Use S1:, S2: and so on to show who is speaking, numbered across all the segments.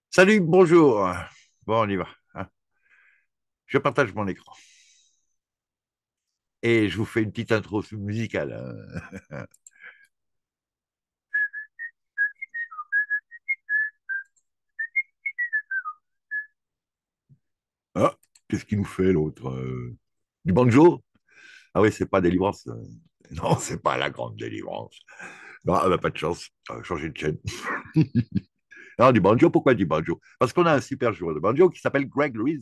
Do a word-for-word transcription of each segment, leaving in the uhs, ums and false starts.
S1: Salut, bonjour. Bon, on y va, hein. Je partage mon écran et je vous fais une petite intro musicale, hein. Ah, qu'est-ce qu'il nous fait l'autre? Euh, Du banjo? Ah oui, c'est pas délivrance. euh. Non, c'est pas la grande délivrance. Non, ah bah, pas de chance. On va changer de chaîne. Non, du banjo, pourquoi du banjo? Parce qu'on a un super joueur de banjo qui s'appelle Greg Reese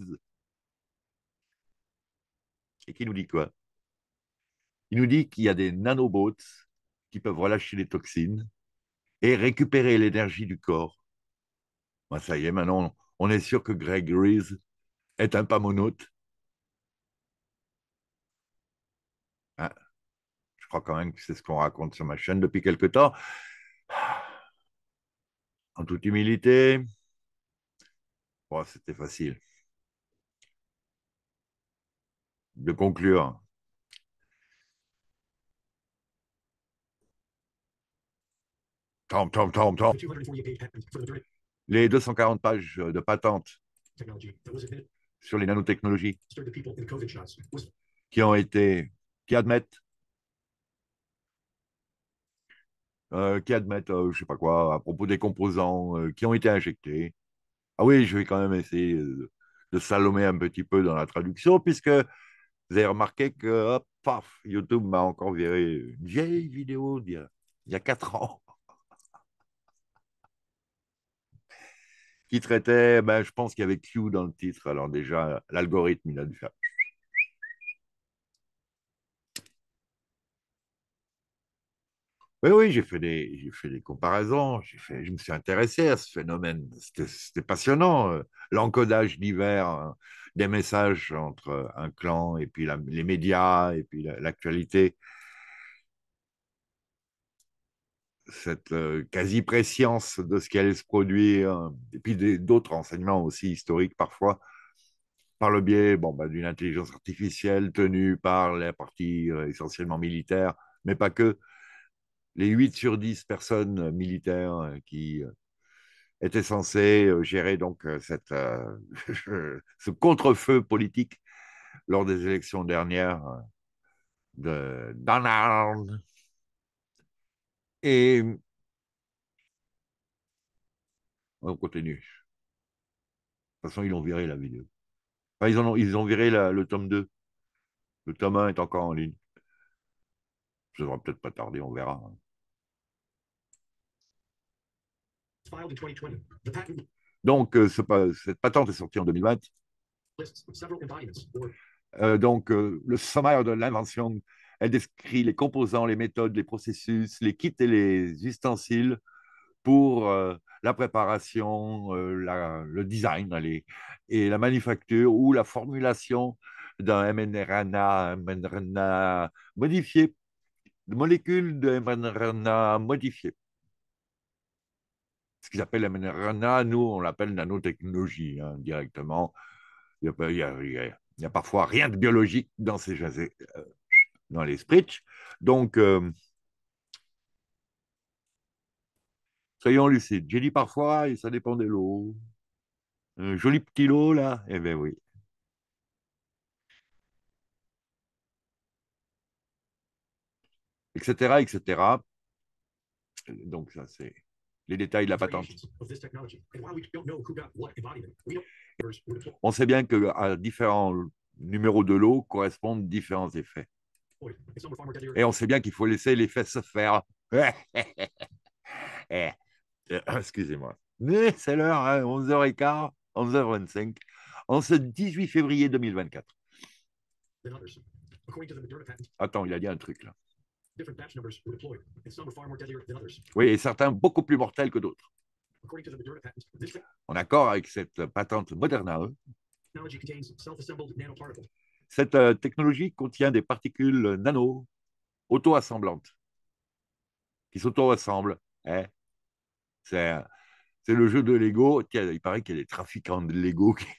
S1: et qui nous dit quoi? Il nous dit qu'il y a des nanobots qui peuvent relâcher les toxines et récupérer l'énergie du corps. Ben, ça y est, maintenant, on est sûr que Greg Reese est un pamonaute. Hein, je crois quand même que c'est ce qu'on raconte sur ma chaîne depuis quelque temps. En toute humilité, bon, c'était facile de conclure. Tom, tom, tom, tom. Les deux cent quarante pages de patente sur les nanotechnologies qui ont été, qui admettent, euh, qui admettent, euh, je sais pas quoi, à propos des composants euh, qui ont été injectés. Ah oui, je vais quand même essayer euh, de salomer un petit peu dans la traduction, puisque vous avez remarqué que, hop, paf, YouTube m'a encore viré une vieille vidéo d'il y a, il y a quatre ans qui traitait, ben, je pense qu'il y avait Q dans le titre. Alors déjà, l'algorithme, il a dû faire. Oui, oui, j'ai fait des, j'ai fait des comparaisons, j'ai fait, je me suis intéressé à ce phénomène. C'était c'était passionnant, euh, l'encodage divers, hein, des messages entre un clan et puis la- les médias et puis la- l'actualité. Cette euh, quasi-préscience de ce qui allait se produire, et puis des- d'autres enseignements aussi historiques parfois, par le biais bon, bah, d'une intelligence artificielle tenue par les parties euh, essentiellement militaires, mais pas que. Les huit sur dix personnes militaires euh, qui euh, étaient censées euh, gérer donc euh, cette, euh, ce contre-feu politique lors des élections dernières euh, de Donald. Et on continue. De toute façon, ils ont viré la vidéo. Enfin, ils, en ont, ils ont viré la- le tome deux. Le tome un est encore en ligne. Ça devrait peut-être pas tarder, on verra. Donc, euh, ce cette patente est sortie en deux mille vingt. Euh, donc, euh, le sommaire de l'invention, elle décrit les composants, les méthodes, les processus, les kits et les ustensiles pour euh, la préparation, euh, la, le design allez, et la manufacture ou la formulation d'un mRNA, mRNA modifié, de molécules de mRNA modifiées. Ce qu'ils appellent mRNA, nous, on l'appelle nanotechnologie hein, directement. Il y, a, il, y a, il, y a, il y a parfois rien de biologique dans, ces, dans les sprites. Donc, euh, soyons lucides. J'ai dit parfois, et ça dépend des lots. Un joli petit lot, là, eh bien oui, et cetera, et cetera. Donc, ça, c'est les détails de la patente. On sait bien qu'à différents numéros de lot correspondent différents effets. Et on sait bien qu'il faut laisser l'effet se faire. Eh, euh, excusez-moi. Mais c'est l'heure, hein, onze heures quinze, onze heures vingt-cinq, en ce dix-huit février deux mille vingt-quatre. Attends, il a dit un truc là. Oui, et certains beaucoup plus mortels que d'autres. En accord avec cette patente Moderna, cette euh, technologie contient des particules nano auto-assemblantes qui s'auto-assemblent. Hein. C'est, c'est le jeu de Lego. Tiens, il paraît qu'il y a des trafiquants de Lego. Qui...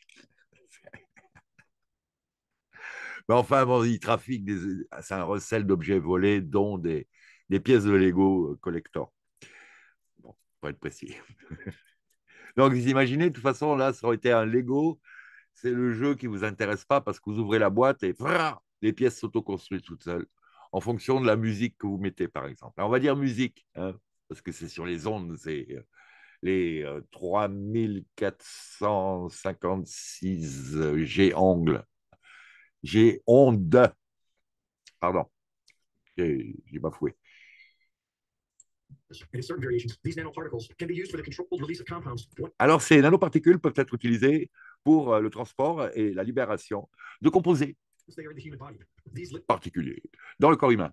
S1: Mais enfin, bon, ils trafiquent, des... c'est un recel d'objets volés, dont des, des pièces de Lego collector. Bon, pour être précis. Donc, vous imaginez, de toute façon, là, ça aurait été un Lego. C'est le jeu qui ne vous intéresse pas parce que vous ouvrez la boîte et vrah, les pièces s'autoconstruisent toutes seules en fonction de la musique que vous mettez, par exemple. Alors, on va dire musique, hein, parce que c'est sur les ondes, c'est euh, les euh, trois mille quatre cent cinquante-six euh, G-ongles. G-ondes, pardon, j'ai j'ai bafoué. Alors, ces nanoparticules peuvent être utilisées pour euh, le transport et la libération de composés particuliers dans le corps humain.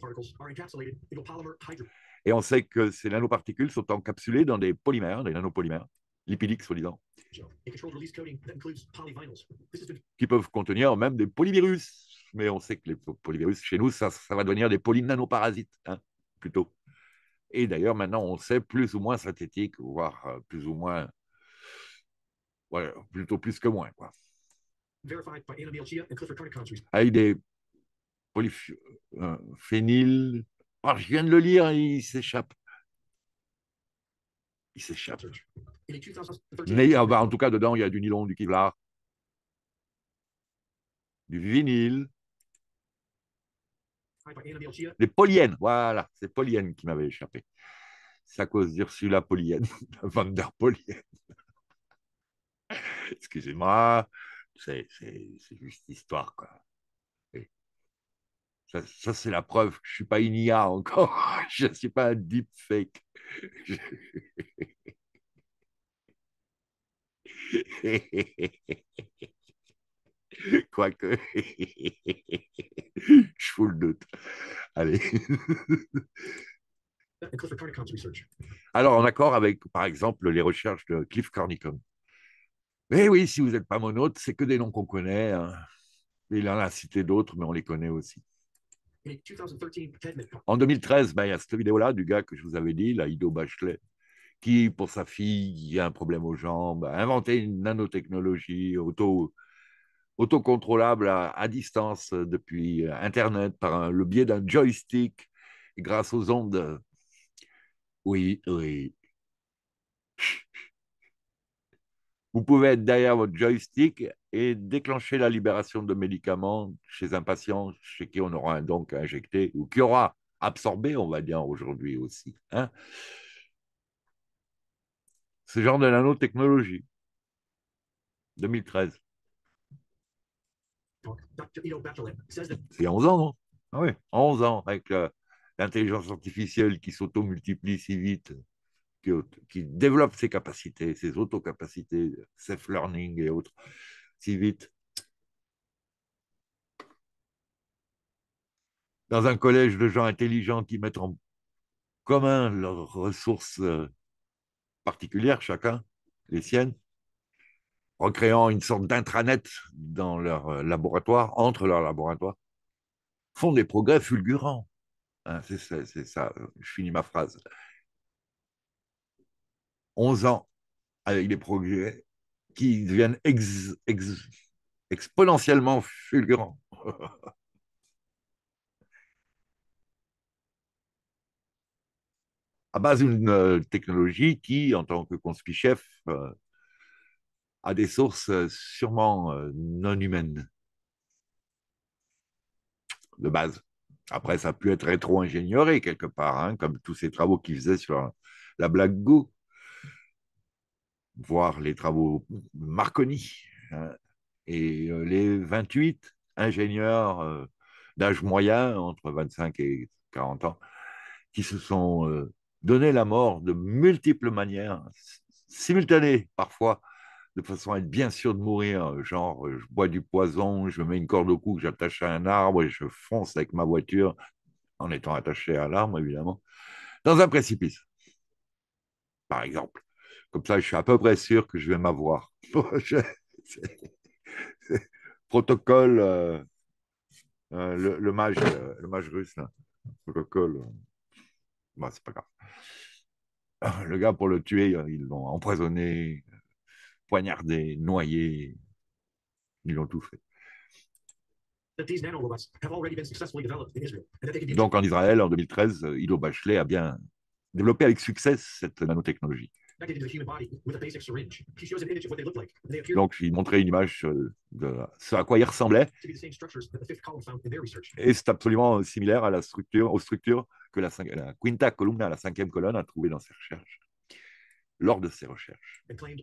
S1: Et on sait que ces nanoparticules sont encapsulées dans des polymères, des nanopolymères, lipidiques soi-disant, qui peuvent contenir même des polyvirus. Mais on sait que les polyvirus, chez nous, ça, ça va devenir des polynanoparasites, hein, plutôt. Et d'ailleurs, maintenant, on sait plus ou moins synthétique, voire euh, plus ou moins, ouais, plutôt plus que moins, quoi. Avec des polyphényl. Oh, je viens de le lire, il s'échappe. Il s'échappe. Mais ah bah, en tout cas, dedans, il y a du nylon, du kevlar, du vinyle, des polyènes. Voilà, c'est polyènes qui m'avait échappé. C'est à cause d'Ursula Polyène, Van der Polyène. Excusez-moi, c'est juste histoire, quoi. Et ça, ça c'est la preuve que je ne suis pas une I A encore. Je ne suis pas un deepfake. Je... Quoique, je fous le doute. Allez. Alors, en accord avec, par exemple, les recherches de Cliff Cornicum. Mais oui, si vous n'êtes pas monote, c'est que des noms qu'on connaît, hein. Il en a cité d'autres, mais on les connaît aussi. En deux mille treize, ben, il y a cette vidéo-là du gars que je vous avais dit, là, Ido Bachelet, qui, pour sa fille, a un problème aux jambes, a inventé une nanotechnologie auto, autocontrôlable à, à distance depuis Internet par un, le biais d'un joystick grâce aux ondes. Oui, oui. Vous pouvez être derrière votre joystick et déclencher la libération de médicaments chez un patient chez qui on aura donc injecté ou qui aura absorbé, on va dire aujourd'hui aussi, hein. Ce genre de nanotechnologie, deux mille treize. C'est il y a onze ans, non? Ah oui, onze ans, avec euh, l'intelligence artificielle qui s'auto-multiplie si vite, qui, qui développe ses capacités, ses autocapacités, self-learning et autres, si vite. Dans un collège de gens intelligents qui mettent en commun leurs ressources euh, particulières, chacun, les siennes, en créant une sorte d'intranet dans leur euh, laboratoire, entre leurs laboratoires, font des progrès fulgurants. Hein, c'est ça, c'est ça, je finis ma phrase. onze ans avec des progrès qui deviennent ex, ex, exponentiellement fulgurants. À base d'une euh, technologie qui, en tant que conspi-chef, euh, a des sources euh, sûrement euh, non humaines de base. Après, ça a pu être rétro-ingénieur quelque part, hein, comme tous ces travaux qu'il faisait sur la Black Goo, voire les travaux Marconi, hein, et euh, les vingt-huit ingénieurs euh, d'âge moyen, entre vingt-cinq et quarante ans, qui se sont euh, donné la mort de multiples manières, simultanées parfois, de façon à être bien sûr de mourir. Genre, je bois du poison, je mets une corde au cou que j'attache à un arbre et je fonce avec ma voiture, en étant attaché à l'arbre, évidemment, dans un précipice, par exemple. Comme ça, je suis à peu près sûr que je vais m'avoir. Protocole, euh, euh, le, le, mage, euh, le mage russe, là. Protocole. Euh, bah, c'est pas grave. Le gars, pour le tuer, euh, ils l'ont empoisonné, poignardé, noyé. Ils l'ont tout fait. Donc, en Israël, en deux mille treize, Ido Bachelet a bien développé avec succès cette nanotechnologie. Donc, il montrait une image de ce à quoi il ressemblait. Et c'est absolument similaire à la structure, aux structures que la, la quinta columna, la cinquième colonne, a trouvées dans ses recherches, lors de ses recherches.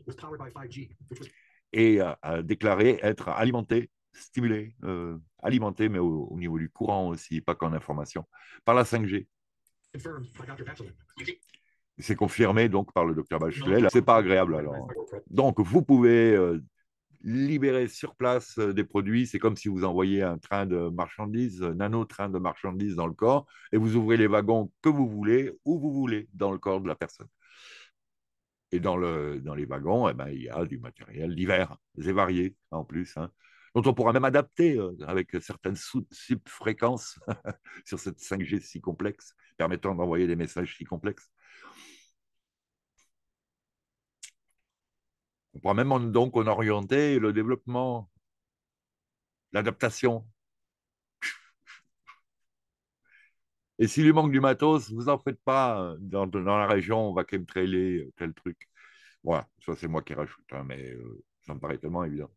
S1: Et a, a déclaré être alimenté, stimulé, euh, alimenté, mais au, au niveau du courant aussi, pas qu'en information, par la cinq G. C'est confirmé donc par le docteur Bachelet. C'est pas agréable alors. Donc vous pouvez euh, libérer sur place euh, des produits. C'est comme si vous envoyez un train de marchandises, un nano-train de marchandises dans le corps, et vous ouvrez les wagons que vous voulez, où vous voulez, dans le corps de la personne. Et dans, le, dans les wagons, eh ben, il y a du matériel divers et varié en plus, hein, dont on pourra même adapter euh, avec certaines subfréquences sur cette cinq G si complexe, permettant d'envoyer des messages si complexes. On pourra même donc en orienter le développement, l'adaptation. Et s'il lui manque du matos, vous en faites pas. Dans, dans la région, on va chemtrailer tel truc. Voilà, ça c'est moi qui rajoute, hein, mais euh, ça me paraît tellement évident.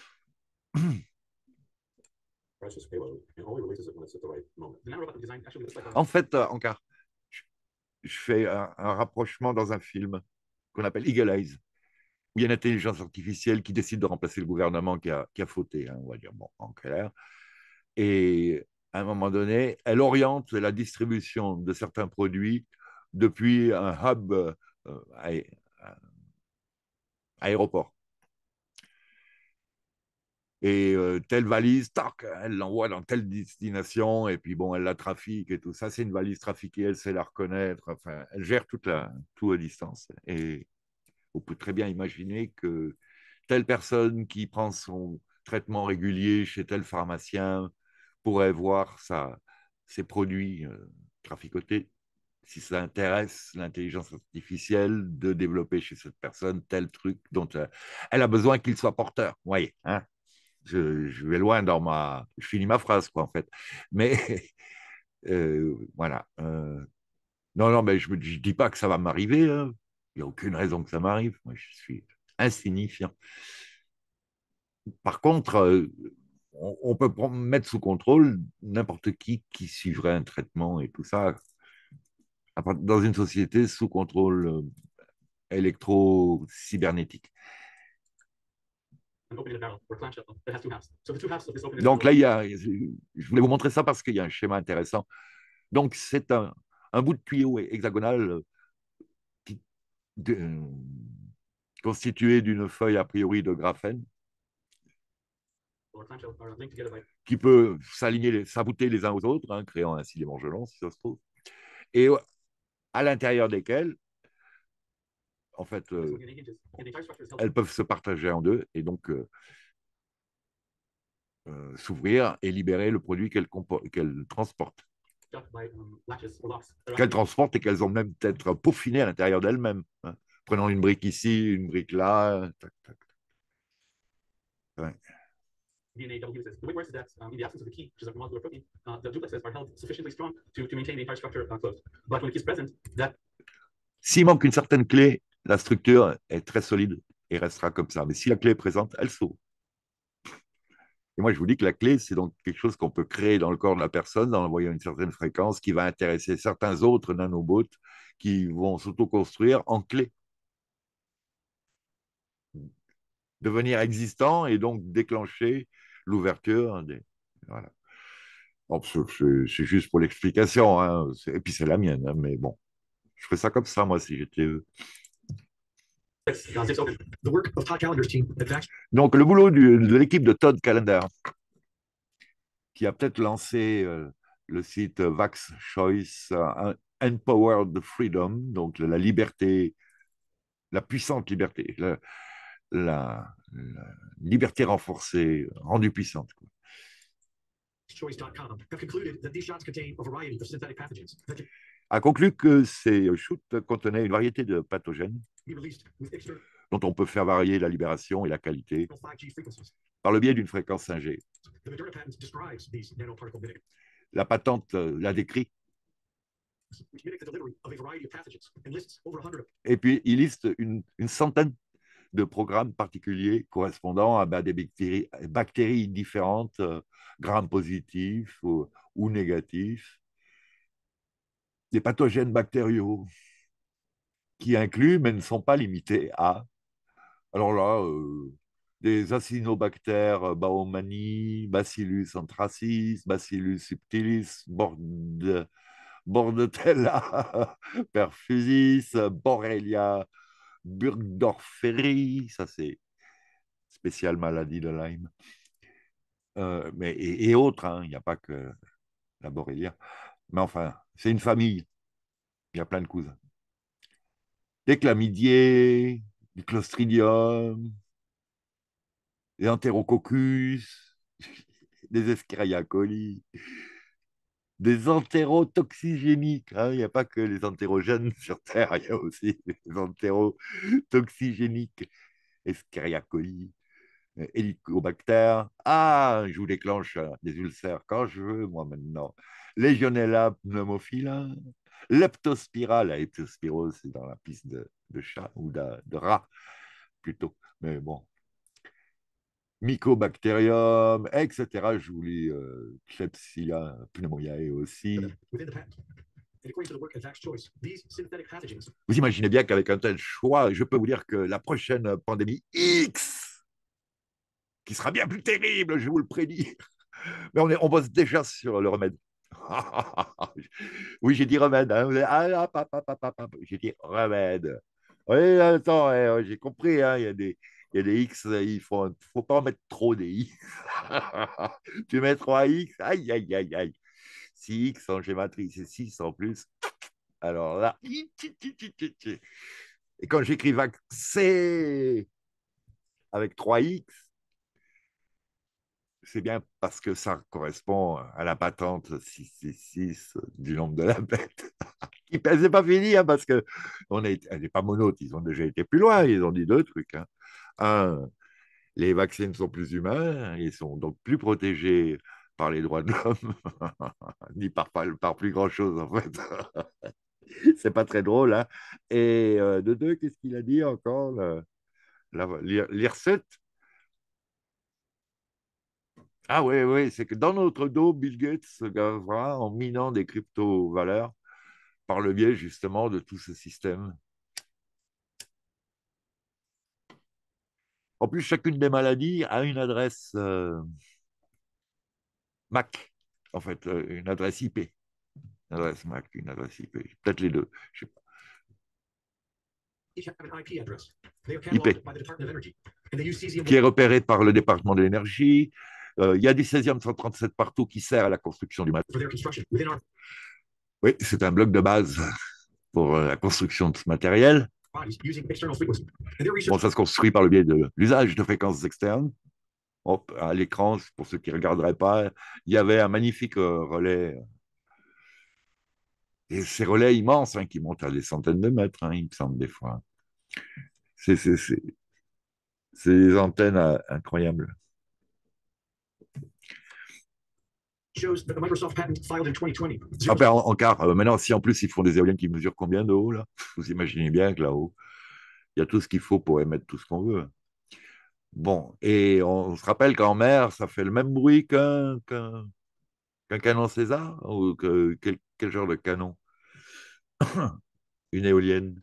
S1: En fait, euh, encore, je, je fais un, un rapprochement dans un film qu'on appelle Eagle Eyes, où il y a une intelligence artificielle qui décide de remplacer le gouvernement qui a, qui a fauté, hein, on va dire, bon, en clair. Et à un moment donné, elle oriente la distribution de certains produits depuis un hub euh, aé aéroport. Et euh, telle valise, tac, elle l'envoie dans telle destination, et puis bon, elle la trafique et tout ça. C'est une valise trafiquée, elle sait la reconnaître. Enfin, elle gère toute la, tout à distance. Et on peut très bien imaginer que telle personne qui prend son traitement régulier chez tel pharmacien pourrait voir sa, ses produits euh, traficotés, si ça intéresse l'intelligence artificielle de développer chez cette personne tel truc dont euh, elle a besoin qu'il soit porteur. Vous voyez, hein, je, je, vais loin dans ma... Je finis ma phrase, quoi, en fait. Mais euh, voilà. Euh, non, non, mais je ne dis pas que ça va m'arriver. Hein. Il n'y a aucune raison que ça m'arrive. Moi, je suis insignifiant. Par contre, euh, on, on peut mettre sous contrôle n'importe qui qui suivrait un traitement et tout ça dans une société sous contrôle euh, électro-cybernétique. Donc là, il y a, je voulais vous montrer ça parce qu'il y a un schéma intéressant. Donc, c'est un, un bout de tuyau hexagonal qui, de, constitué d'une feuille a priori de graphène qui peut s'aligner, s'abouter les uns aux autres, hein, créant ainsi des mangelons, si ça se trouve. Et à l'intérieur desquels, en fait, euh, elles peuvent se partager en deux et donc euh, euh, s'ouvrir et libérer le produit qu'elles qu'elles transportent. Qu'elles transportent et qu'elles ont même peut-être peaufiné à l'intérieur d'elles-mêmes. Hein. Prenons une brique ici, une brique là. Tac, tac. Ouais. D N A double uses. The way it works is that um, in the absence of the key, which is a molecular protein, uh, the duplexes are held sufficiently strong to, to maintain the entire structure uh, closed. But when the key is present, that... S'il manque une certaine clé, la structure est très solide et restera comme ça. Mais si la clé est présente, elle s'ouvre. Et moi, je vous dis que la clé, c'est donc quelque chose qu'on peut créer dans le corps de la personne en envoyant une certaine fréquence qui va intéresser certains autres nanobots qui vont s'auto-construire en clé. Devenir existant et donc déclencher l'ouverture des... Voilà. C'est juste pour l'explication, hein. Et puis c'est la mienne, hein, mais bon, je ferais ça comme ça, moi, si j'étais eux. Donc, le boulot du, de l'équipe de Todd Callender, qui a peut-être lancé euh, le site Vax Choice, euh, Empowered Freedom, donc la liberté, la puissante liberté, la, la, la liberté renforcée, rendue puissante, quoi. A conclu que ces shoots contenaient une variété de pathogènes dont on peut faire varier la libération et la qualité par le biais d'une fréquence cinq G. La patente l'a décrit Et puis, il liste une, une centaine de programmes particuliers correspondant à bah, des bactéries, bactéries différentes, euh, gram positifs ou, ou négatifs, des pathogènes bactériaux qui incluent, mais ne sont pas limités à, alors là, euh, des acinobactères baumannii, Bacillus anthracis, Bacillus subtilis, Bord- Bordetella perfusis, Borrelia burgdorferi, ça c'est spéciale maladie de Lyme, euh, mais, et, et autres, hein, il n'y a pas que la Borrelia. Mais enfin, c'est une famille, il y a plein de cousins. Des chlamydiés, du clostridium, des enterococcus, des escherichia coli, des entérotoxigéniques. Hein, il n'y a pas que les entérogènes sur Terre, il y a aussi les entérotoxigéniques, escherichia coli, hélicobactère. Ah, je vous déclenche euh, des ulcères quand je veux, moi, maintenant. Legionella pneumophila, leptospira, la leptospirose, c'est dans la piste de, de chat ou de, de rat, plutôt. Mais bon, Mycobacterium, et cetera. Je vous lis euh, Klebsiella pneumoniae aussi. Vous imaginez bien qu'avec un tel choix, je peux vous dire que la prochaine pandémie X, qui sera bien plus terrible, je vous le prédis, mais on, est, on bosse déjà sur le remède. Oui, j'ai dit remède. Hein. Ah, ah, ah, ah, ah, j'ai dit remède. Oui, attends, ouais, j'ai compris. Hein. Il y a des, il y a des X, il faut, faut pas en mettre trop des X. Tu mets trois X, aïe, aïe, aïe, aïe. six X en gématrie, c'est six en plus. Alors là, et quand j'écris vaccin avec trois X, c'est bien parce que ça correspond à la patente six cent soixante-six du nombre de la bête. C'est pas fini, hein, parce que on est, elle n'est pas monote, ils ont déjà été plus loin, ils ont dit deux trucs. Hein. Un, les vaccins sont plus humains, ils sont donc plus protégés par les droits de l'homme, ni par, par, par plus grand-chose, en fait. C'est pas très drôle. Hein. Et euh, de deux, qu'est-ce qu'il a dit encore l'I R sept. Ah oui, oui, c'est que dans notre dos, Bill Gates se gavera en minant des crypto-valeurs par le biais justement de tout ce système. En plus, chacune des maladies a une adresse euh, M A C, en fait, euh, une adresse I P. Une adresse M A C, une adresse I P. Peut-être les deux, je sais pas. I P, qui est repéré par le département de l'énergie. Euh, il y a du césium cent trente-sept partout qui sert à la construction du matériel. Oui, c'est un bloc de base pour euh, la construction de ce matériel. Bon, ça se construit par le biais de l'usage de fréquences externes. Hop, à l'écran, pour ceux qui ne regarderaient pas, il y avait un magnifique euh, relais. Et ces relais immenses hein, qui montent à des centaines de mètres, hein, il me semble, des fois. C'est, c'est, c'est, c'est des antennes euh, incroyables. Après, en, en quart, euh, maintenant, si en plus ils font des éoliennes qui mesurent combien de haut, là, vous imaginez bien que là-haut, il y a tout ce qu'il faut pour émettre tout ce qu'on veut. Bon, et on se rappelle qu'en mer, ça fait le même bruit qu'un qu'un qu'un canon César ou que, quel, quel genre de canon? Une éolienne.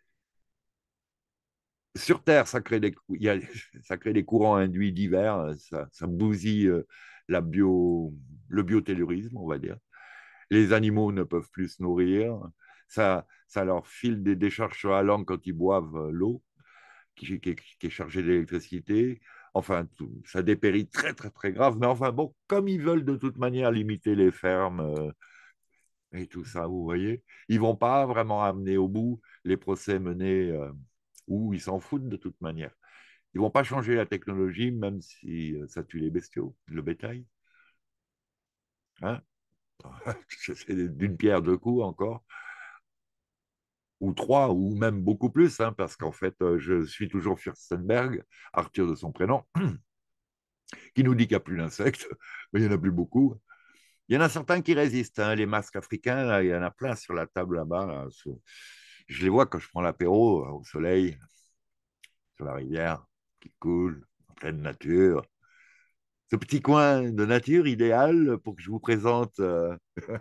S1: Sur Terre, ça crée des, il y a, ça crée des courants induits divers, ça, ça bousille euh, la bio, le biotellurisme, on va dire. Les animaux ne peuvent plus se nourrir, ça, ça leur file des décharges sur la langue quand ils boivent euh, l'eau, qui, qui, qui, est chargée d'électricité. Enfin, tout, ça dépérit très, très, très grave. Mais enfin, bon, comme ils veulent de toute manière limiter les fermes euh, et tout ça, vous voyez, ils ne vont pas vraiment amener au bout les procès menés euh, où ils s'en foutent de toute manière. Ils ne vont pas changer la technologie, même si euh, ça tue les bestiaux, le bétail. Hein. C'est d'une pierre deux coups encore, ou trois, ou même beaucoup plus, hein, parce qu'en fait, euh, je suis toujours Furstenberg, Arthur de son prénom, qui nous dit qu'il n'y a plus d'insectes, mais il n'y en a plus beaucoup. Il y en a certains qui résistent, hein. Les masques africains, là, il y en a plein sur la table là-bas. Là. Je les vois quand je prends l'apéro euh, au soleil, sur la rivière qui coule, en pleine nature. Ce petit coin de nature idéal pour que je vous présente euh,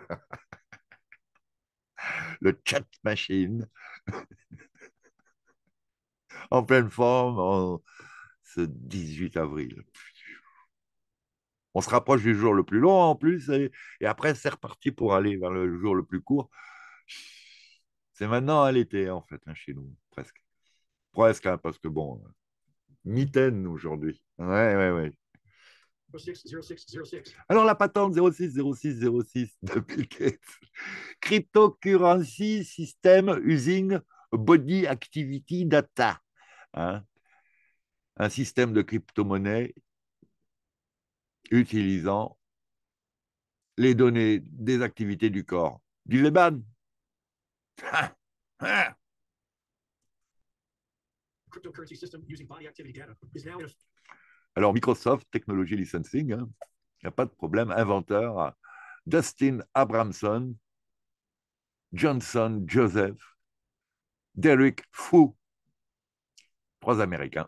S1: le chat machine en pleine forme en ce dix-huit avril. On se rapproche du jour le plus long en plus, et, et après c'est reparti pour aller vers le jour le plus court. C'est maintenant à l'été en fait, hein, chez nous, presque. Presque, hein, parce que bon, mitaine aujourd'hui. Ouais, ouais, ouais. Alors la patente zéro six zéro six zéro six de Bill Gates. Cryptocurrency System Using Body Activity Data. Hein, un système de crypto-monnaie utilisant les données des activités du corps. Du Leban. Alors, Microsoft Technology Licensing, hein, il n'y a pas de problème, inventeur, Dustin Abramson, Johnson Joseph, Derek Foo, trois Américains.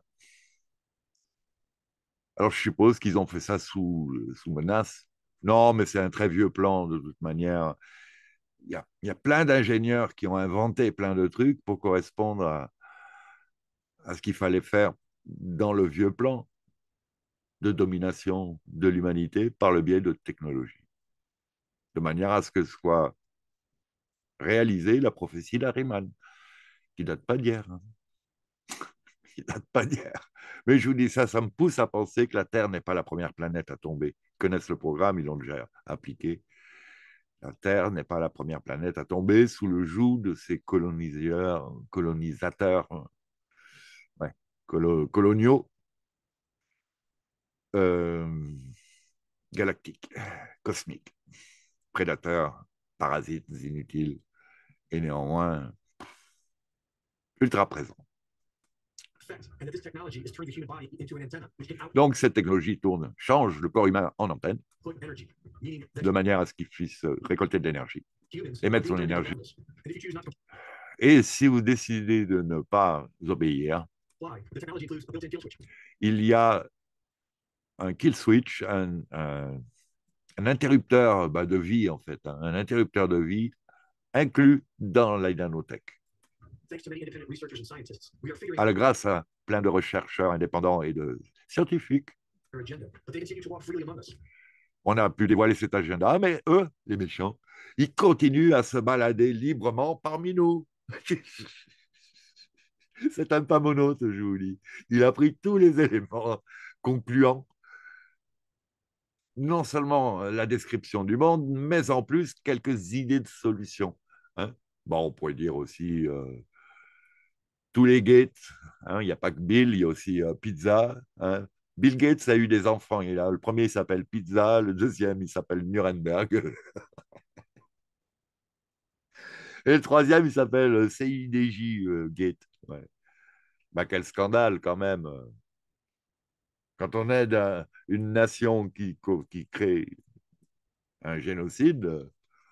S1: Alors, je suppose qu'ils ont fait ça sous, sous menace. Non, mais c'est un très vieux plan, de toute manière. Il y a, il y a plein d'ingénieurs qui ont inventé plein de trucs pour correspondre à, à ce qu'il fallait faire dans le vieux plan de domination de l'humanité par le biais de technologies, de manière à ce que soit réalisée la prophétie d'Ariman, qui date pas d'hier. Hein. Qui date pas d'hier. Mais je vous dis ça, ça me pousse à penser que la Terre n'est pas la première planète à tomber. Ils connaissent le programme, ils l'ont déjà appliqué. La Terre n'est pas la première planète à tomber sous le joug de ces colonisateurs, colonisateurs ouais, colo coloniaux euh, galactiques, cosmiques, prédateurs, parasites inutiles et néanmoins ultra présents. Donc cette technologie tourne, change le corps humain en antenne, de manière à ce qu'il puisse récolter de l'énergie, émettre son énergie. Et si vous décidez de ne pas obéir, il y a un kill switch, un, un, un interrupteur bah, de vie, en fait, hein, un interrupteur de vie inclus dans la nanotech. Alors, grâce à plein de chercheurs indépendants et de scientifiques, on a pu dévoiler cet agenda, mais eux, les méchants, ils continuent à se balader librement parmi nous. C'est un pamono, ce je vous dis. Il a pris tous les éléments concluants, non seulement la description du monde, mais en plus quelques idées de solutions. Hein, bon, on pourrait dire aussi euh, tous les Gates. Hein, il n'y a pas que Bill, il y a aussi euh, Pizza. Hein. Bill Gates a eu des enfants. Il a, le premier, il s'appelle Pizza. Le deuxième, il s'appelle Nuremberg. Et le troisième, il s'appelle C I D J euh, Gate. Ouais. Bah, quel scandale quand même. Quand on aide un, une nation qui, qui crée un génocide,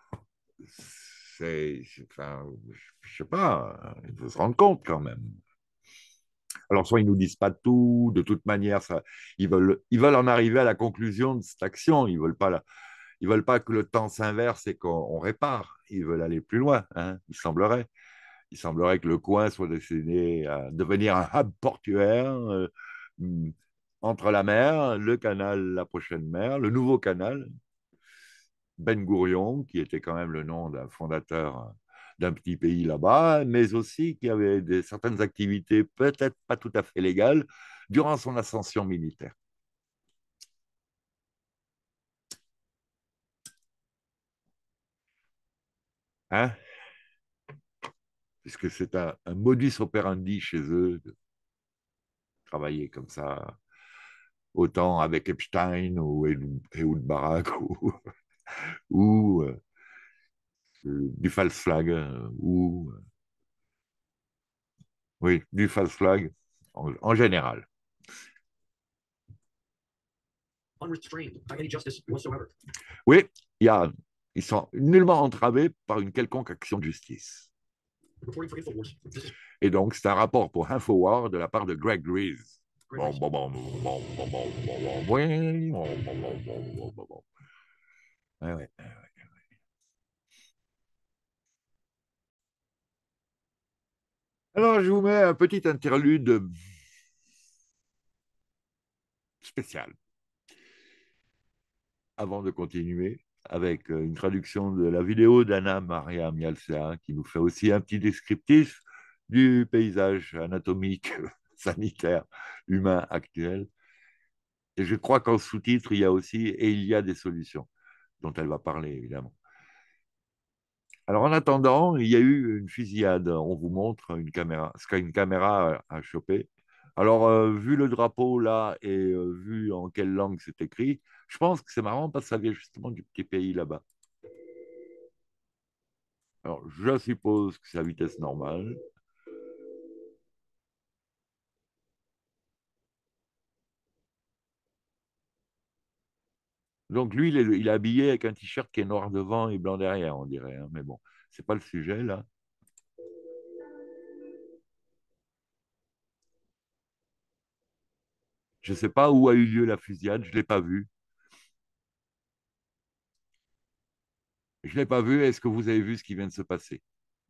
S1: c'est, enfin, je sais pas, il faut se rendre compte quand même. Alors, soit ils nous disent pas tout, de toute manière, ça, ils veulent, ils veulent en arriver à la conclusion de cette action. Ils veulent pas, la, ils veulent pas que le temps s'inverse et qu'on répare. Ils veulent aller plus loin. Hein, il semblerait. Il semblerait que le coin soit destiné à devenir un hub portuaire euh, entre la mer, le canal, la prochaine mer, le nouveau canal, Ben Gourion, qui était quand même le nom d'un fondateur d'un petit pays là-bas, mais aussi qui avait des, certaines activités peut-être pas tout à fait légales durant son ascension militaire. Hein, puisque c'est un, un modus operandi chez eux de travailler comme ça, autant avec Epstein ou Ehud Barak ou, ou euh, du false flag, euh, ou euh, oui, du false flag en, en général. Oui, il y a, ils sont nullement entravés par une quelconque action de justice. Et donc, c'est un rapport pour InfoWars de la part de Greg Reese. Bon, bon, bon, bon, bon, bon, bon, bon, bon, oui, bon, bon, bon, bon, bon, bon, bon. Ouais, ouais. Alors, je vous mets un petit interlude spécial avant de continuer avec euh, une traduction de la vidéo d'Anna Maria Mialcea qui nous fait aussi un petit descriptif du paysage anatomique, sanitaire, humain actuel. Et je crois qu'en sous-titre, il y a aussi et il y a des solutions dont elle va parler, évidemment. Alors, en attendant, il y a eu une fusillade. On vous montre une caméra, ce qu'une caméra a chopé. Alors, euh, vu le drapeau là et euh, vu en quelle langue c'est écrit, je pense que c'est marrant parce que ça vient justement du petit pays là-bas. Alors, je suppose que c'est à vitesse normale. Donc, lui, il est, il est habillé avec un t-shirt qui est noir devant et blanc derrière, on dirait, hein. Mais bon, c'est pas le sujet là. Je ne sais pas où a eu lieu la fusillade, je ne l'ai pas vue. Je ne l'ai pas vue. Est-ce que vous avez vu ce qui vient de se passer?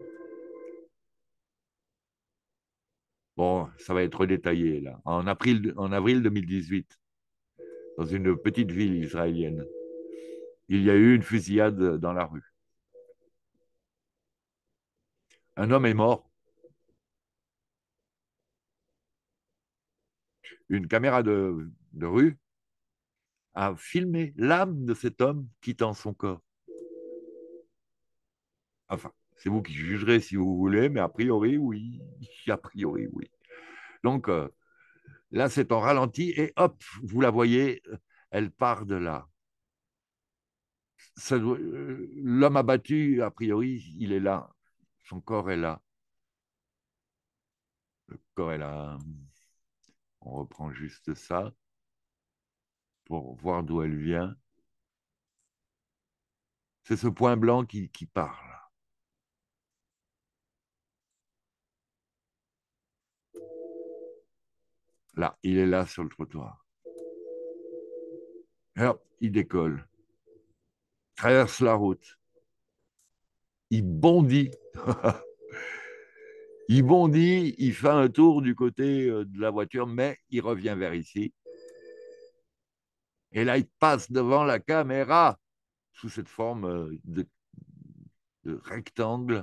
S1: Bon, ça va être détaillé là. En avril, en avril deux mille dix-huit, dans une petite ville israélienne, il y a eu une fusillade dans la rue. Un homme est mort. Une caméra de, de rue a filmé l'âme de cet homme quittant son corps. Enfin, c'est vous qui jugerez si vous voulez, mais a priori, oui. A priori, oui. Donc, euh, là, c'est en ralenti et hop, vous la voyez, elle part de là. Euh, l'homme abattu, a priori, il est là. Son corps est là. Le corps est là. On reprend juste ça pour voir d'où elle vient. C'est ce point blanc qui, qui parle. Là, il est là sur le trottoir. Alors, il décolle, traverse la route, il bondit. Il bondit, il fait un tour du côté euh, de la voiture, mais il revient vers ici. Et là, il passe devant la caméra sous cette forme euh, de, de rectangle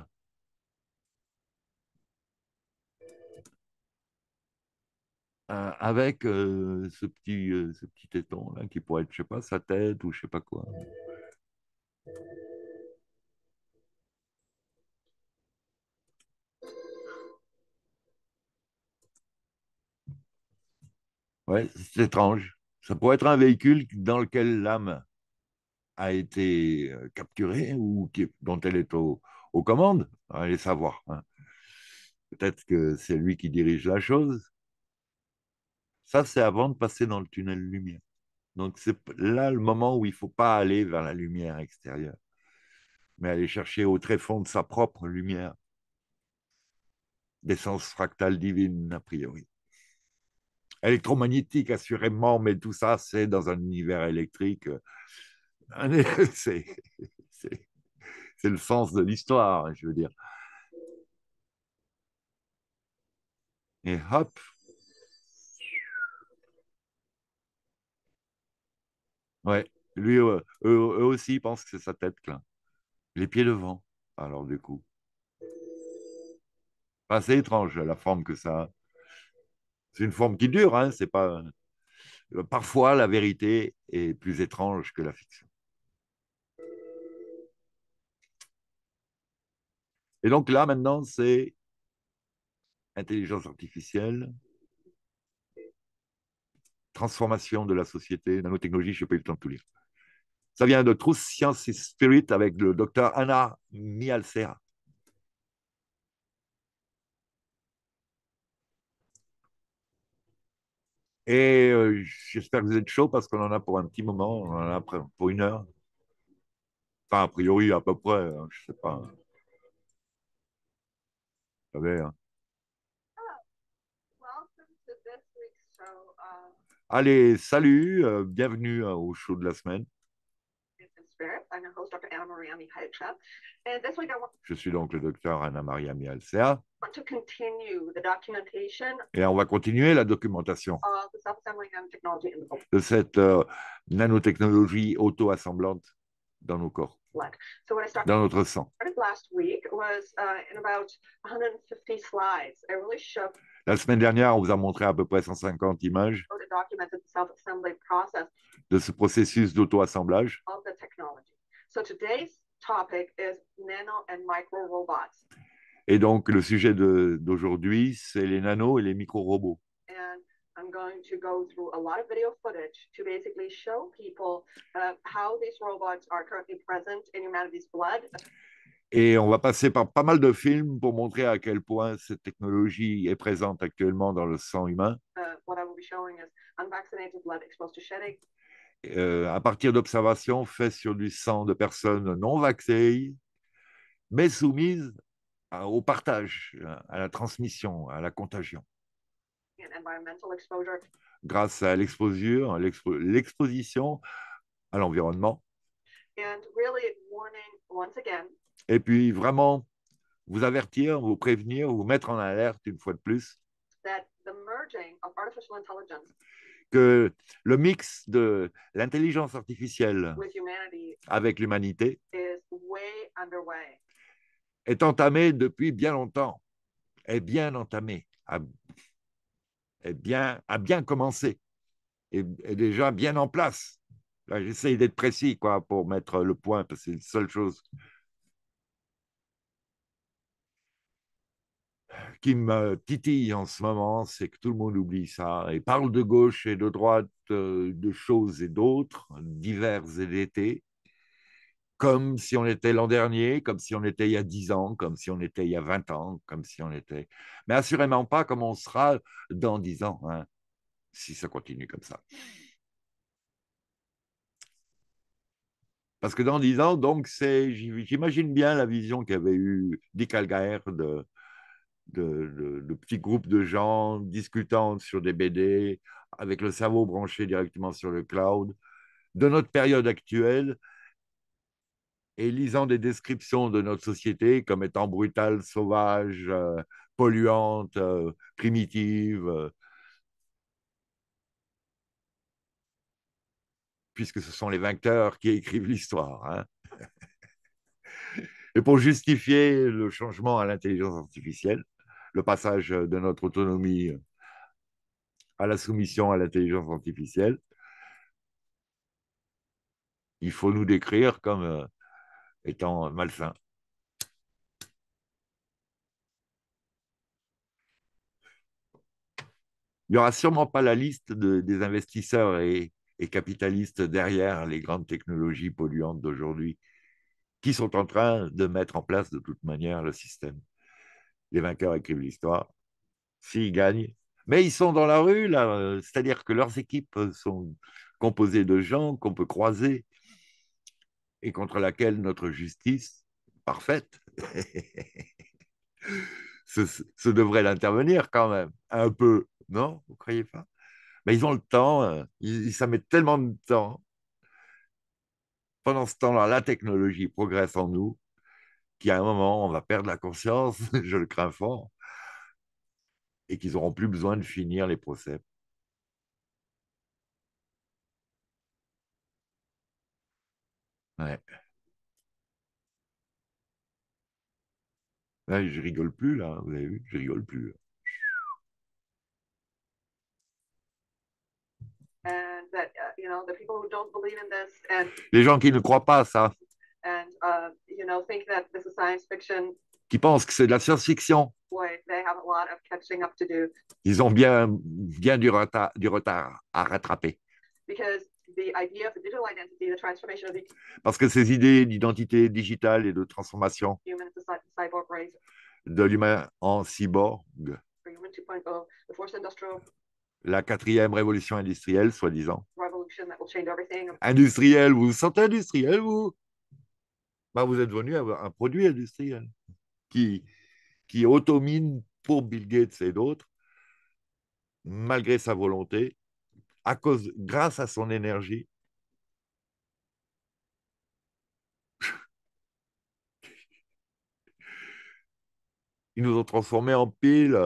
S1: euh, avec euh, ce petit, euh, ce petit téton là, qui pourrait être, je sais pas, sa tête ou je sais pas quoi. Ouais, c'est étrange. Ça pourrait être un véhicule dans lequel l'âme a été euh, capturée ou qui, dont elle est au, aux commandes. Allez savoir, hein. Peut-être que c'est lui qui dirige la chose. Ça, c'est avant de passer dans le tunnel lumière. Donc, c'est là le moment où il ne faut pas aller vers la lumière extérieure, mais aller chercher au tréfonds de sa propre lumière, d'essence fractale divine, a priori. Électromagnétique, assurément, mais tout ça, c'est dans un univers électrique. C'est c'est le sens de l'histoire, je veux dire. Et hop, ouais, lui, euh, eux, eux aussi pensent que c'est sa tête, là. Les pieds devant, alors du coup. Enfin, c'est étrange, la forme que ça a. C'est une forme qui dure, hein, c'est pas... Parfois, la vérité est plus étrange que la fiction. Et donc là, maintenant, c'est intelligence artificielle, transformation de la société, nanotechnologie, je n'ai pas eu le temps de tout lire. Ça vient de Truth, Science et Spirit avec le docteur Anna Mialcea. Et euh, j'espère que vous êtes chaud parce qu'on en a pour un petit moment, on en a pour une heure. Enfin, a priori, à peu près, hein, je sais pas. Vous savez, hein. Allez, salut, euh, bienvenue euh, au show de la semaine. Je suis donc le docteur Anna Maria Mialcea. Et on va continuer la documentation de cette euh, nanotechnologie auto-assemblante dans nos corps, dans notre sang. La semaine dernière, on vous a montré à peu près cent cinquante images de ce processus d'auto-assemblage. Et donc, le sujet d'aujourd'hui, c'est les nanos et les micro-robots. I'm going to go through a lot of video footage to basically show people uh, how these robots are currently present in humanity's blood. Et on va passer par pas mal de films pour montrer à quel point cette technologie est présente actuellement dans le sang humain. Uh, what I will be showing is unvaccinated blood exposed to shedding. Euh, à partir d'observations faites sur du sang de personnes non vaccinées, mais soumises à, au partage, à la transmission, à la contagion. Grâce à l'exposure, l'expo l'exposition à l'environnement. Really et puis vraiment vous avertir, vous prévenir, vous mettre en alerte une fois de plus que le mix de l'intelligence artificielle avec l'humanité est entamé depuis bien longtemps, est bien entamé, a, est bien, a bien commencé, est, est déjà bien en place. J'essaie d'être précis quoi, pour mettre le point, parce que c'est la seule chose qui me titille en ce moment, c'est que tout le monde oublie ça et parle de gauche et de droite, de choses et d'autres, divers et d'été, comme si on était l'an dernier, comme si on était il y a dix ans, comme si on était il y a vingt ans, comme si on était... Mais assurément pas comme on sera dans dix ans, hein, si ça continue comme ça. Parce que dans dix ans, donc, c'est, j'imagine bien la vision qu'avait eue Dick Algaer de, de, de, de petits groupes de gens discutant sur des B D, avec le cerveau branché directement sur le cloud, de notre période actuelle, et lisant des descriptions de notre société comme étant brutale, sauvage, euh, polluante, euh, primitive, euh, puisque ce sont les vainqueurs qui écrivent l'histoire. Hein. Et pour justifier le changement à l'intelligence artificielle, le passage de notre autonomie à la soumission à l'intelligence artificielle, il faut nous décrire comme euh, étant malsains. Il n'y aura sûrement pas la liste de, des investisseurs et, et capitalistes derrière les grandes technologies polluantes d'aujourd'hui qui sont en train de mettre en place de toute manière le système. Les vainqueurs écrivent l'histoire, s'ils gagnent. Mais ils sont dans la rue, là, c'est-à-dire que leurs équipes sont composées de gens qu'on peut croiser et contre laquelle notre justice parfaite se, se devrait l'intervenir quand même, un peu, non? Vous ne croyez pas? Mais ils ont le temps, ils, ça met tellement de temps. Pendant ce temps-là, la technologie progresse en nous, qu'à un moment, on va perdre la conscience, je le crains fort, et qu'ils n'auront plus besoin de finir les procès. Ouais. Là, je rigole plus, là, vous avez vu, je rigole plus. And that, uh, you know, the people who don't believe in this and les gens qui ne croient pas à ça, and, uh, you know, think that this is science fiction, qui pensent que c'est de la science-fiction, boy, they have a lot of catching up to do. Ils ont bien, bien du retard, du retard à rattraper. Because the idea of the digital identity, the transformation of the... Parce que ces idées d'identité digitale et de transformation human to cyborg race, de l'humain en cyborg, for human two point oh, the fourth industrial La quatrième révolution industrielle, soi-disant.
S2: revolution that will change everything.
S1: Industriel, vous vous sentez industriel, vous? Bah, vous êtes devenu un, un produit industriel qui, qui automine pour Bill Gates et d'autres, malgré sa volonté, à cause, grâce à son énergie. Ils nous ont transformés en piles.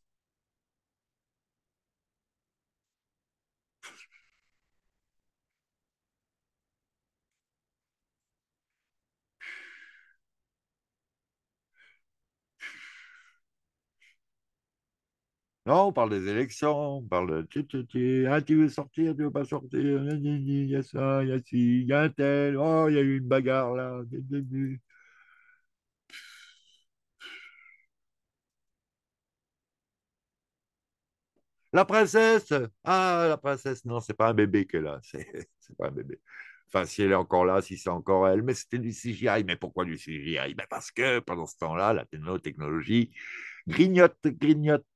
S1: Non, on parle des élections, on parle de tu, tu, tu, ah, tu veux sortir, tu veux pas sortir, il y a ça, il y a ci, il y a un tel, oh, il y a eu une bagarre là. La princesse, ah, la princesse, non, c'est pas un bébé qu'elle a, c'est c'est pas un bébé. Enfin, si elle est encore là, si c'est encore elle, mais c'était du C G I. Mais pourquoi du C G I? Ben parce que pendant ce temps-là, la technologie grignote, grignote,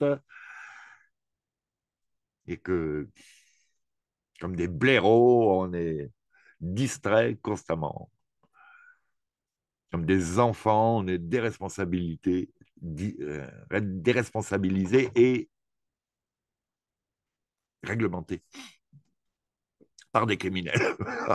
S1: et que comme des blaireaux, on est distrait constamment. Comme des enfants, on est déresponsabilité, euh, déresponsabilisé et réglementé par des criminels.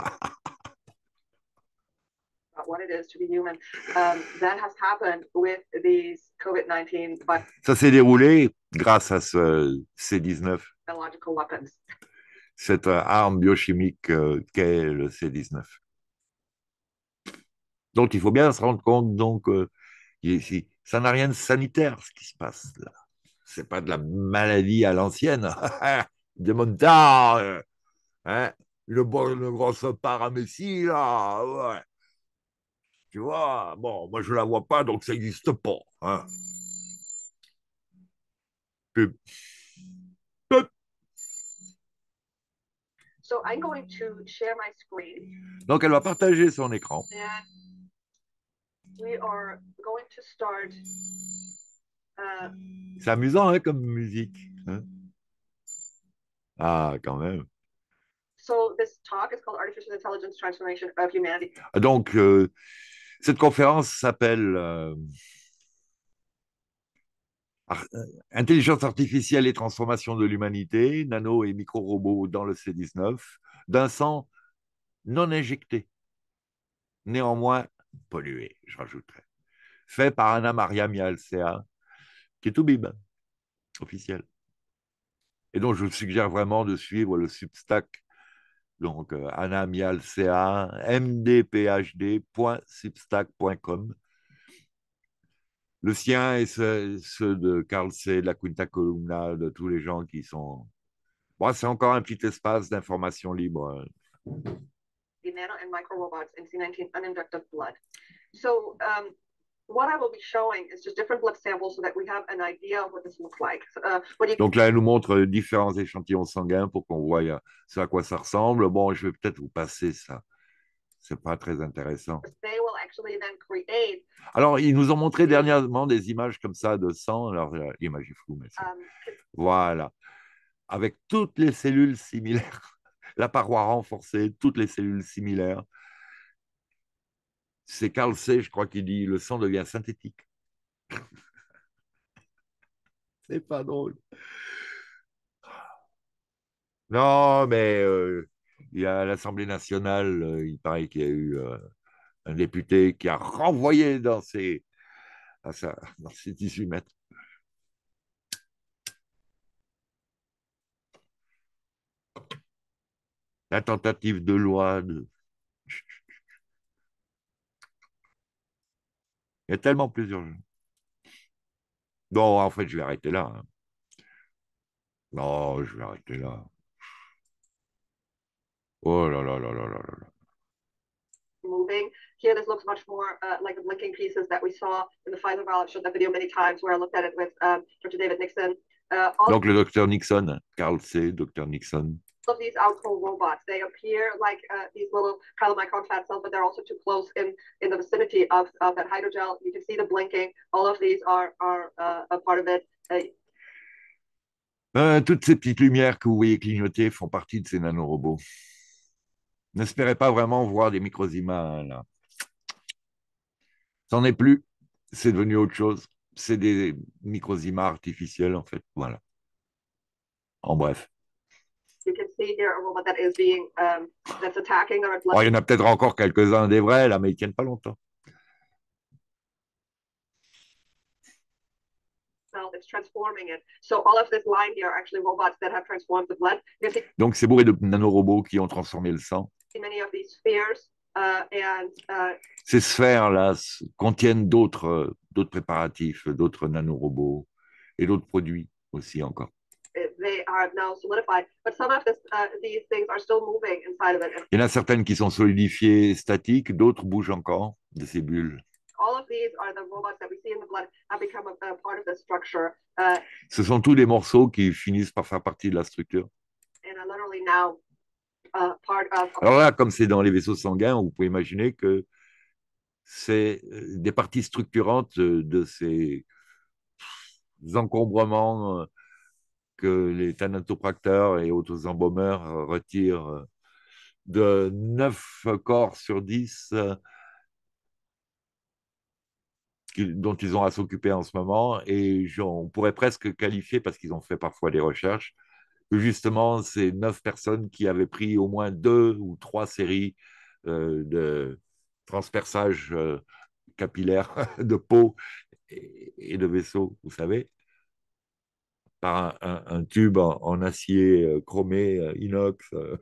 S2: What it is to be human. Um, that has happened with these COVID nineteen
S1: Ça s'est déroulé grâce à ce C dix-neuf,
S2: biological weapons.
S1: Cette arme biochimique euh, qu'est le C dix-neuf. Donc, il faut bien se rendre compte donc, euh, ici, ça n'a rien de sanitaire, ce qui se passe là. C'est pas de la maladie à l'ancienne. De montard, euh, hein, le, le grosse paramécie, là, ouais. Tu vois, bon, moi je la vois pas, donc ça n'existe pas. Hein. Puis,
S2: so I'm going to share my screen.
S1: Donc elle va partager son écran.
S2: And we are going to start. Uh,
S1: C'est amusant hein, comme musique. Hein. Ah, quand même.
S2: So this talk is called Artificial Intelligence Transformation of Humanity.
S1: Donc, euh, cette conférence s'appelle euh, Intelligence artificielle et transformation de l'humanité, nano et micro-robots dans le C dix-neuf, d'un sang non injecté, néanmoins pollué, je rajouterais. Fait par Anna Maria Mialcea, qui est tout bib, officiel. Et donc, je vous suggère vraiment de suivre le Substack, donc euh, Anna Mialcea, m d p h d point substack point com. Le sien et ceux, ceux de Carl C., de la Quinta Columna, de tous les gens qui sont. Bon, c'est encore un petit espace d'information libre.
S2: The nano and micro robots in C nineteen uninjected blood. So, um, what I will be showing is just different blood samples so that we have an idea of what this looks like. Uh, you...
S1: Donc là, elle nous montre différents échantillons sanguins pour qu'on voie ce à quoi ça ressemble. Bon, je vais peut-être vous passer ça. C'est pas très intéressant.
S2: Create...
S1: Alors, ils nous ont montré dernièrement des images comme ça de sang. Alors, l'image est floue, mais c'est... Um... Voilà. Avec toutes les cellules similaires, la paroi renforcée, toutes les cellules similaires. C'est Carl C., je crois, qui dit le sang devient synthétique. C'est pas drôle. Non, mais euh, il y a à l'Assemblée nationale, euh, il paraît qu'il y a eu euh, un député qui a renvoyé dans ses, à sa, dans ses dix-huit mètres. La tentative de loi de... Il y a tellement plusieurs jeux. Non, en fait, je vais arrêter là. Hein. Non, je vais arrêter là. Oh là là là là là là.
S2: Moving. Here, this looks much more uh, like the blinking pieces that we saw in the Pfizer vial. I've showed that video many times where I looked at it with um, Doctor David Nixon. Uh,
S1: Donc, le docteur Nixon, Carl C., docteur Nixon.
S2: Of these outcome robots, they appear like uh, these little chylomicron fat cells, but they're also too close in, in the vicinity of, of that hydrogel. You can see the blinking. All of these are, are uh, a part of it. Uh,
S1: Euh, toutes ces petites lumières que vous voyez clignoter font partie de ces nanorobots. N'espérez pas vraiment voir des microsima là. C'en est plus. C'est devenu autre chose. C'est des microsima artificiels, en fait. Voilà. En bref.
S2: You can see here a robot that is being um, that's attacking a red
S1: Bon,
S2: blood
S1: il y en a peut-être encore quelques-uns des vrais, là, mais ils tiennent pas longtemps.
S2: cell that's transforming it. So all of this line here are actually robots that have transformed the blood. You see
S1: Donc, c'est bourré de nanorobots qui ont transformé le sang.
S2: many of these spheres uh, and uh,
S1: Ces sphères-là contiennent d'autres euh, d'autres préparatifs, d'autres nanorobots et d'autres produits aussi encore.
S2: they are now solidified, but some of this, uh, these things are still moving inside of it. And
S1: il y en a certaines qui sont solidifiées, statiques, d'autres bougent encore de ces bulles.
S2: all of these are the robots that we see in the blood have become a, a part of the structure. Uh,
S1: Ce sont tous des morceaux qui finissent par faire partie de la structure.
S2: and are literally now uh, part of.
S1: Alors là, comme c'est dans les vaisseaux sanguins, vous pouvez imaginer que c'est des parties structurantes de ces encombrements que les thanatopracteurs et autres embaumeurs retirent de neuf corps sur dix dont ils ont à s'occuper en ce moment. Et on pourrait presque qualifier, parce qu'ils ont fait parfois des recherches, que justement, ces neuf personnes qui avaient pris au moins deux ou trois séries euh, de transperçage euh, capillaire de peau et, et de vaisseaux, vous savez, par un, un, un tube en, en acier euh, chromé, euh, inox, euh,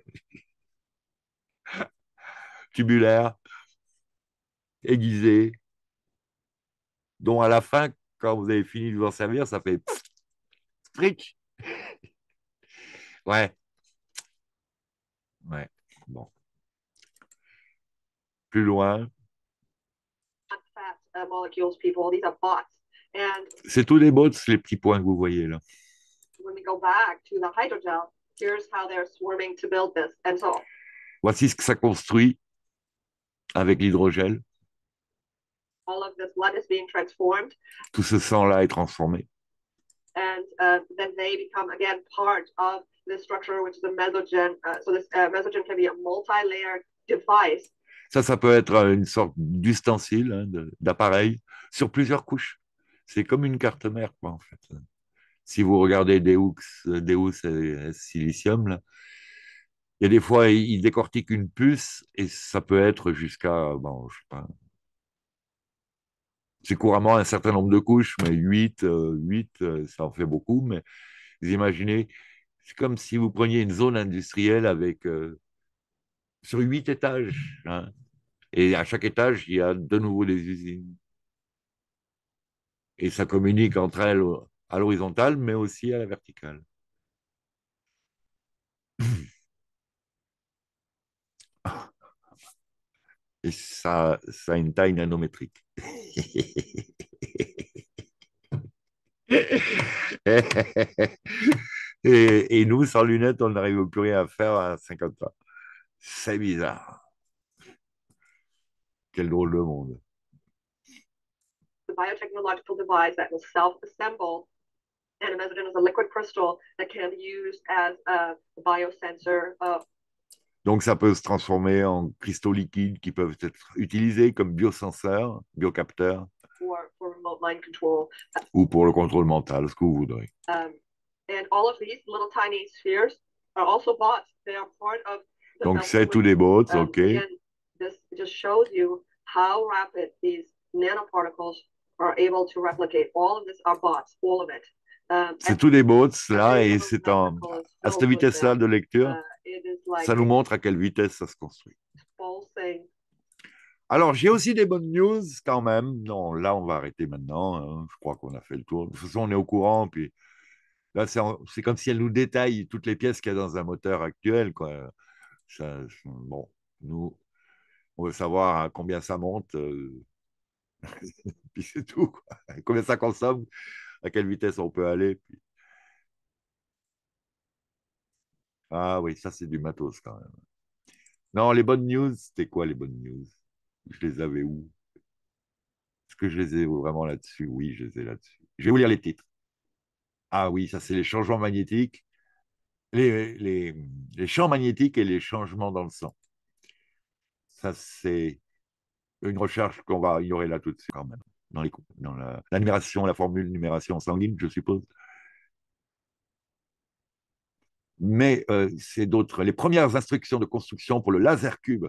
S1: tubulaire, aiguisé, dont à la fin, quand vous avez fini de vous en servir, ça fait fric. Ouais, ouais, bon. Plus loin.
S2: Fat uh, molecules, people. These are bots. And
S1: c'est tous les bots, les petits points que vous voyez là.
S2: When we go back to the hydrogel, here's how they're swarming to build this. And so,
S1: voici ce que ça construit avec l'hydrogel.
S2: All of this blood is being transformed.
S1: Tout ce sang-là est transformé.
S2: And uh, then they become, again, part of this structure, which is a mesogen. Uh, so this uh, mesogen can be a multi-layered device.
S1: Ça, ça peut être une sorte d'ustensile, hein, d'appareil, sur plusieurs couches. C'est comme une carte mère, quoi, en fait. Si vous regardez Deus, Deus et Silicium, là, il y a des fois, ils décortiquent une puce et ça peut être jusqu'à, bon, je sais pas, c'est couramment un certain nombre de couches, mais huit, euh, huit, euh, ça en fait beaucoup. Mais vous imaginez, c'est comme si vous preniez une zone industrielle avec euh, sur huit étages, hein, et à chaque étage, il y a de nouveau des usines. Et ça communique entre elles à l'horizontale, mais aussi à la verticale. Et ça, ça a une taille nanométrique. et, et, nous, sans lunettes, on n'arrive plus rien à faire à cinquante ans. C'est bizarre. Quel drôle de monde.
S2: The biotechnological device that will self-assemble, and a mesogen is a liquid crystal that can be used as a biosensor. Uh,
S1: Donc, ça peut se transformer en cristaux liquides qui peuvent être utilisés comme biosenseurs, biocapteurs.
S2: For, for remote mind control.
S1: Ou pour le contrôle mental, ce que vous voudrez.
S2: Um, and all of these little tiny spheres are also bots. They are part of the
S1: Donc, c'est tous des bots, um, OK.
S2: Again, this just shows you how rapid these nanoparticles are able to replicate. All of this are bots, all of it. Um,
S1: c'est tous des bots, là, et c'est en, à cette vitesse-là de lecture, uh, like ça nous montre à quelle vitesse ça se construit. Pulsing. Alors, j'ai aussi des bonnes news quand même. Non, là, on va arrêter maintenant. Hein. Je crois qu'on a fait le tour. De toute façon, on est au courant. Puis là, c'est comme si elle nous détaille toutes les pièces qu'il y a dans un moteur actuel, quoi. Ça, bon, nous, on veut savoir à combien ça monte. Euh... puis c'est tout, quoi. Combien ça consomme, à quelle vitesse on peut aller. Puis... Ah oui, ça, c'est du matos quand même. Non, les bonnes news, c'était quoi les bonnes news? Je les avais où? Est-ce que je les ai vraiment là-dessus? Oui, je les ai là-dessus. Je vais vous lire les titres. Ah oui, ça c'est les changements magnétiques, les, les, les champs magnétiques et les changements dans le sang. Ça c'est une recherche qu'on va ignorer là tout de suite quand même, dans les, dans la, la numération, la formule numération sanguine, je suppose. Mais euh, c'est d'autres. Les premières instructions de construction pour le laser cube,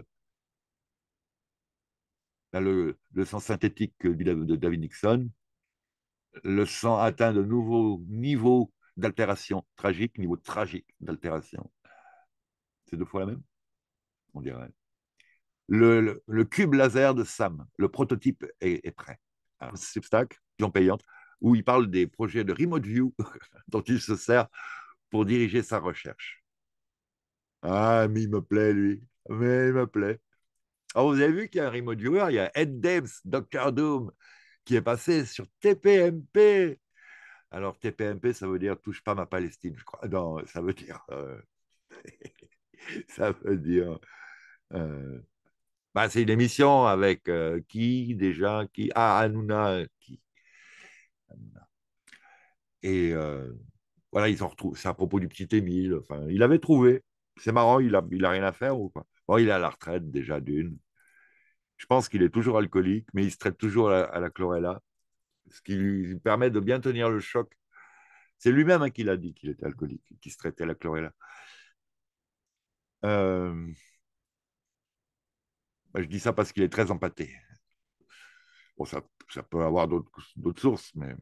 S1: là, le, le sang synthétique de David Nixon, le sang atteint de nouveaux niveaux d'altération tragique, niveau tragique d'altération. C'est deux fois la même, on dirait. Le, le, le cube laser de Sam, le prototype est, est prêt. Un Substack, payante, où il parle des projets de remote view dont il se sert pour diriger sa recherche. Ah, mais il me plaît, lui. Mais il me plaît. Alors, vous avez vu qu'il y a un remote viewer, il y a Ed Debs, docteur Doom, qui est passé sur T P M P. Alors, T P M P, ça veut dire touche pas ma Palestine, je crois. Non, ça veut dire. Euh, ça veut dire. Euh, bah, c'est une émission avec euh, qui déjà qui Ah, Hanouna. Qui Et euh, voilà, ils ont retrouvé. C'est à propos du petit Émile. Enfin, il avait trouvé. C'est marrant, il a, il a rien à faire ou quoi. Bon, il est à la retraite déjà d'une. Je pense qu'il est toujours alcoolique, mais il se traite toujours à la, à la chlorella, ce qui lui permet de bien tenir le choc. C'est lui-même hein, qui l'a dit qu'il était alcoolique, qu'il se traitait à la chlorella. Euh, bah, je dis ça parce qu'il est très empâté. Bon, ça, ça peut avoir d'autres d'autres sources, mais.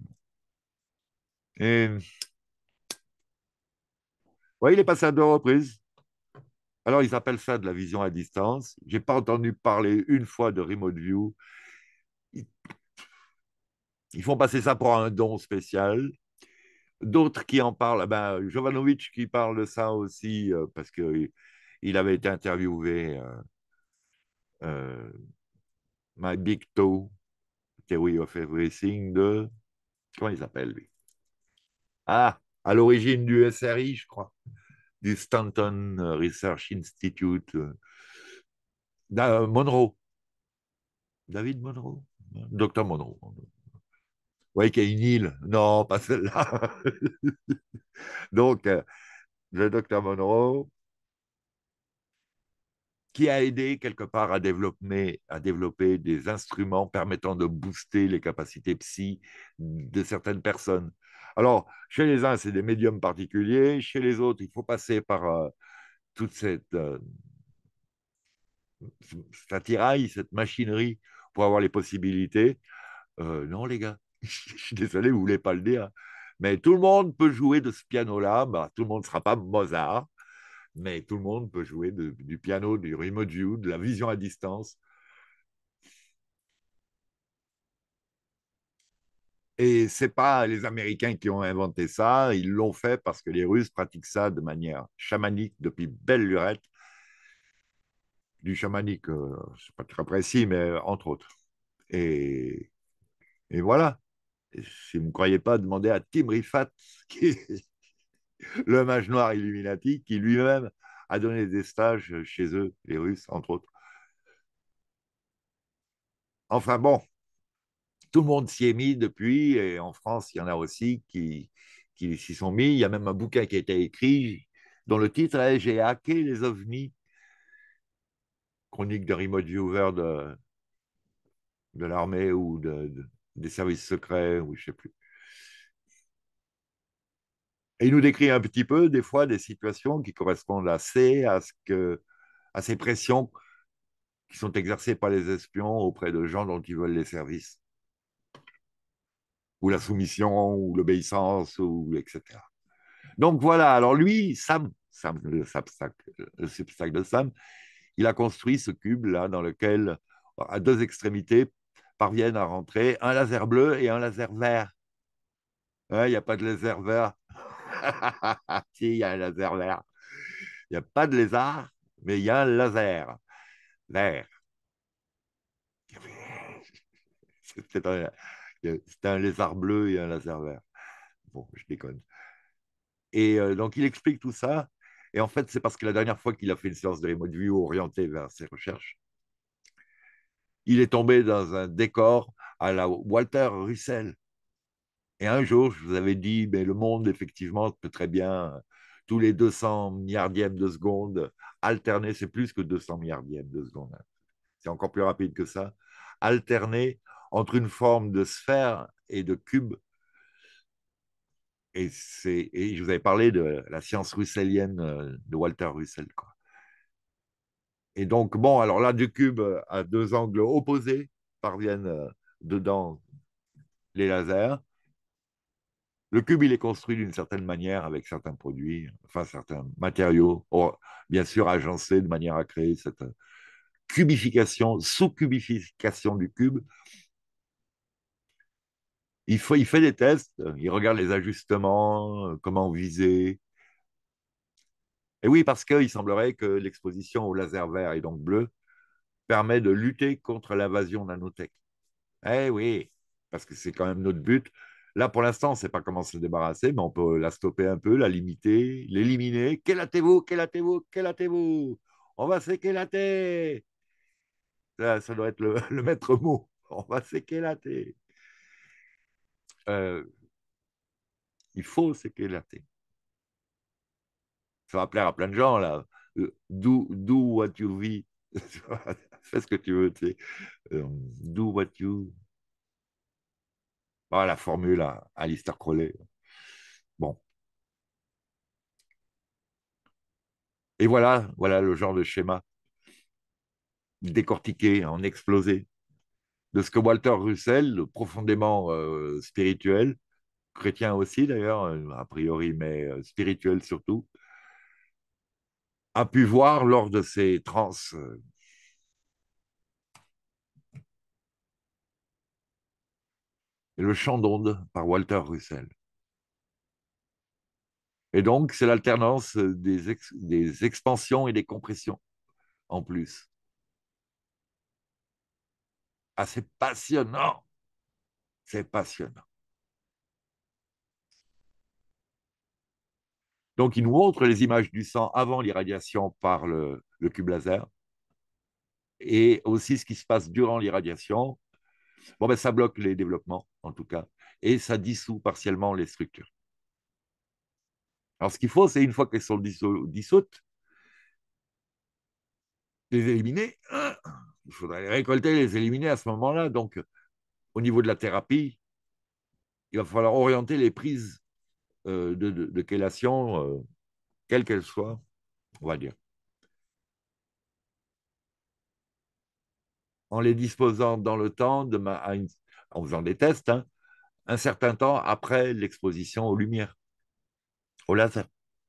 S1: Et, ouais, il est passé à deux reprises. Alors, ils appellent ça de la vision à distance. J'ai pas entendu parler une fois de remote view. Ils, ils font passer ça pour un don spécial. D'autres qui en parlent, ben, Jovanovic qui parle de ça aussi, euh, parce qu'il il avait été interviewé, euh, euh, My Big Toe, Theory of Everything de. Comment il s'appelle, lui? Ah, à l'origine du S R I, je crois, du Stanton Research Institute. Euh, Monroe. David Monroe? Docteur Monroe. Oui, qui a une île. Non, pas celle-là. Donc, euh, le docteur Monroe, qui a aidé quelque part à développer, à développer des instruments permettant de booster les capacités psy de certaines personnes. Alors, chez les uns, c'est des médiums particuliers. Chez les autres, il faut passer par euh, toute cette, euh, cet attirail, cette machinerie pour avoir les possibilités. Euh, non, les gars, je suis désolé, vous ne voulez pas le dire. Mais tout le monde peut jouer de ce piano-là. Bah, tout le monde ne sera pas Mozart, mais tout le monde peut jouer de, du piano, du remote view, de la vision à distance. Et ce n'est pas les Américains qui ont inventé ça, ils l'ont fait parce que les Russes pratiquent ça de manière chamanique depuis belle lurette. Du chamanique, euh, c'est pas très précis, mais entre autres. Et, et voilà. Et si vous ne croyez pas, demandez à Tim Rifat, qui est le mage noir Illuminati, qui lui-même a donné des stages chez eux, les Russes, entre autres. Enfin bon, tout le monde s'y est mis depuis, et en France, il y en a aussi qui, qui s'y sont mis. Il y a même un bouquin qui a été écrit dont le titre est J'ai hacké les ovnis, chronique de remote viewer de, de l'armée ou de, de, des services secrets, ou je ne sais plus. Et il nous décrit un petit peu, des fois, des situations qui correspondent assez à, ce que, à ces pressions qui sont exercées par les espions auprès de gens dont ils veulent les services, ou la soumission, ou l'obéissance, ou et cetera. Donc voilà, alors lui, Sam, Sam le Substack, le Substack de Sam, il a construit ce cube-là dans lequel, à deux extrémités, parviennent à rentrer un laser bleu et un laser vert. Il ouais, n'y a pas de laser vert. Si, il y a un laser vert. Il n'y a pas de lézard, mais il y a un laser vert. C'est un, un lézard bleu et un laser vert. Bon, je déconne. Et euh, donc, il explique tout ça. Et en fait, c'est parce que la dernière fois qu'il a fait une séance de remote view orientée vers ses recherches, il est tombé dans un décor à la Walter Russell. Et un jour, je vous avais dit, mais le monde, effectivement, peut très bien, euh, tous les deux cents milliardièmes de seconde, alterner, c'est plus que deux cents milliardièmes de seconde, hein. C'est encore plus rapide que ça, alterner entre une forme de sphère et de cube. Et, c'est, et je vous avais parlé de la science russellienne euh, de Walter Russell, quoi. Et donc, bon, alors là, du cube euh, à deux angles opposés parviennent euh, dedans les lasers. Le cube, il est construit d'une certaine manière avec certains produits, enfin certains matériaux, or, bien sûr agencés de manière à créer cette cubification, sous-cubification du cube. Il, faut, il fait des tests, il regarde les ajustements, comment viser. Et oui, parce qu'il semblerait que l'exposition au laser vert et donc bleu permet de lutter contre l'invasion nanotech. Eh oui, parce que c'est quand même notre but. Là, pour l'instant, on ne sait pas comment se débarrasser, mais on peut la stopper un peu, la limiter, l'éliminer. Kélatez-vous, kélatez-vous, kélatez-vous. On va s'équélater. Ça, ça doit être le, le maître mot. On va s'équélater. Euh, il faut s'équélater. Ça va plaire à plein de gens, là. Euh, Do, do what you vis. Fais ce que tu veux, tu sais. Euh, do what you... Ah, la formule à Alistair Crowley. Bon. Et voilà, voilà le genre de schéma décortiqué, en explosé, de ce que Walter Russell, profondément euh, spirituel, chrétien aussi d'ailleurs, euh, a priori, mais euh, spirituel surtout, a pu voir lors de ses trans. Euh, le chant d'onde par Walter Russell. Et donc, c'est l'alternance des, ex des expansions et des compressions en plus. Ah, c'est passionnant. C'est passionnant. Donc, il nous montre les images du sang avant l'irradiation par le, le cube laser et aussi ce qui se passe durant l'irradiation. Bon, ben, ça bloque les développements, en tout cas, et ça dissout partiellement les structures. Alors, ce qu'il faut, c'est une fois qu'elles sont dissou dissoutes, les éliminer. Il faudrait les récolter, les éliminer à ce moment-là. Donc, au niveau de la thérapie, il va falloir orienter les prises euh, de, de, de chélation, euh, quelles qu'elles soient, on va dire, en les disposant dans le temps, de ma, une, en faisant des tests, hein, un certain temps après l'exposition aux lumières, au laser.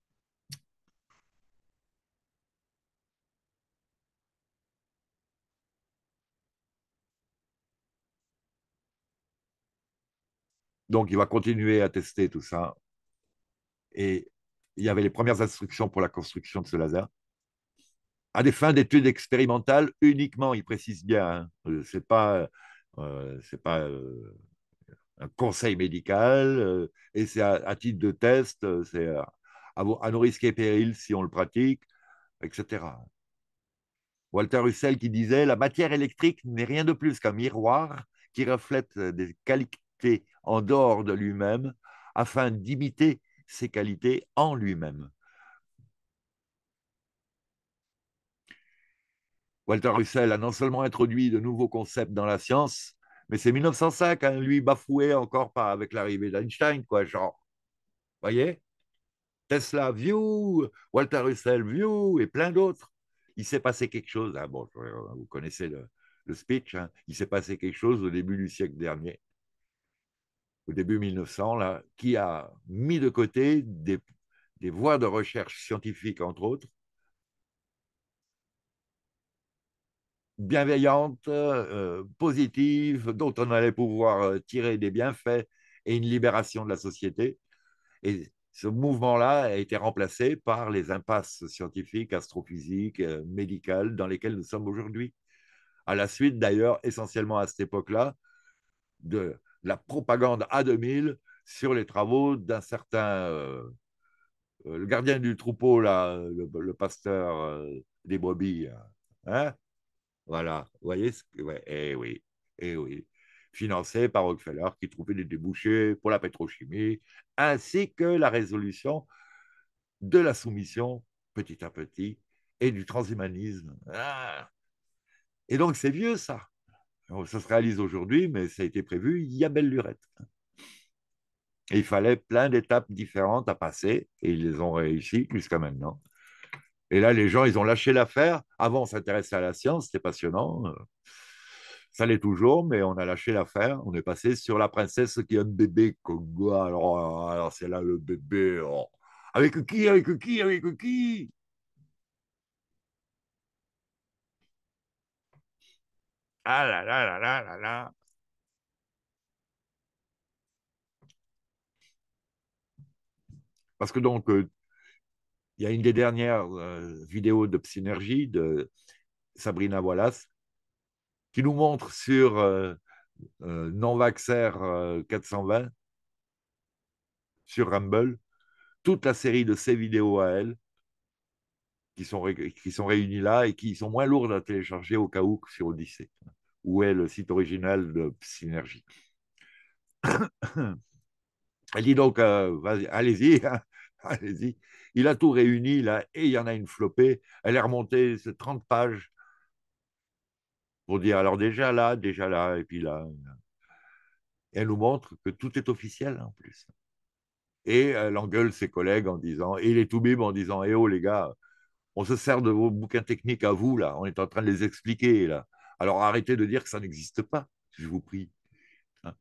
S1: Donc, il va continuer à tester tout ça. Et il y avait les premières instructions pour la construction de ce laser. À des fins d'études expérimentales uniquement, il précise bien. Hein, c'est pas, euh, c'est pas euh, un conseil médical euh, et c'est à, à, titre de test, euh, c'est à, à, nos risques et périls si on le pratique, et cetera. Walter Russell qui disait la matière électrique n'est rien de plus qu'un miroir qui reflète des qualités en dehors de lui-même afin d'imiter ses qualités en lui-même. Walter Russell a non seulement introduit de nouveaux concepts dans la science, mais c'est mille neuf cent cinq, hein, lui bafoué encore par, avec l'arrivée d'Einstein, quoi, genre, voyez, Tesla, view, Walter Russell, view, et plein d'autres. Il s'est passé quelque chose, hein, bon, vous connaissez le, le speech, hein, il s'est passé quelque chose au début du siècle dernier, au début mille neuf cents, là, qui a mis de côté des, des voies de recherche scientifique, entre autres, bienveillante, euh, positive, dont on allait pouvoir euh, tirer des bienfaits et une libération de la société. Et ce mouvement-là a été remplacé par les impasses scientifiques, astrophysiques, euh, médicales dans lesquelles nous sommes aujourd'hui. À la suite, d'ailleurs, essentiellement à cette époque-là, de la propagande A deux mille sur les travaux d'un certain euh, euh, le gardien du troupeau, là, le, le pasteur euh, des brebis. Hein, voilà, vous voyez ce que... Ouais, eh oui, eh oui. financé par Rockefeller, qui trouvait des débouchés pour la pétrochimie, ainsi que la résolution de la soumission petit à petit et du transhumanisme. Ah. Et donc, c'est vieux, ça. Ça se réalise aujourd'hui, mais ça a été prévu il y a belle lurette. Et il fallait plein d'étapes différentes à passer, et ils les ont réussi jusqu'à maintenant. Et là, les gens, ils ont lâché l'affaire. Avant, on s'intéressait à la science, c'était passionnant. Ça l'est toujours, mais on a lâché l'affaire. On est passé sur la princesse qui a un bébé. Quoi. Alors, alors c'est là le bébé. Oh. Avec qui, avec qui, avec qui? Ah là là là là là là. Parce que donc, euh, il y a une des dernières euh, vidéos de Psynergie de Sabrina Wallace qui nous montre sur euh, euh, Non-Vaxxer euh, quatre cent vingt sur Rumble toute la série de ses vidéos à elle qui sont, ré- qui sont réunies là et qui sont moins lourdes à télécharger au cas où que sur Odyssée, où est le site original de Synergie. Elle dit donc, euh, vas-y, allez-y, hein, allez-y. Il a tout réuni là et il y en a une flopée. Elle est remontée c'est trente pages pour dire alors déjà là, déjà là, et puis là. Et elle nous montre que tout est officiel en plus. Et elle engueule ses collègues en disant, et les toubibs en disant, eh oh les gars, on se sert de vos bouquins techniques à vous, là. On est en train de les expliquer, là. Alors arrêtez de dire que ça n'existe pas, je vous prie. Hein.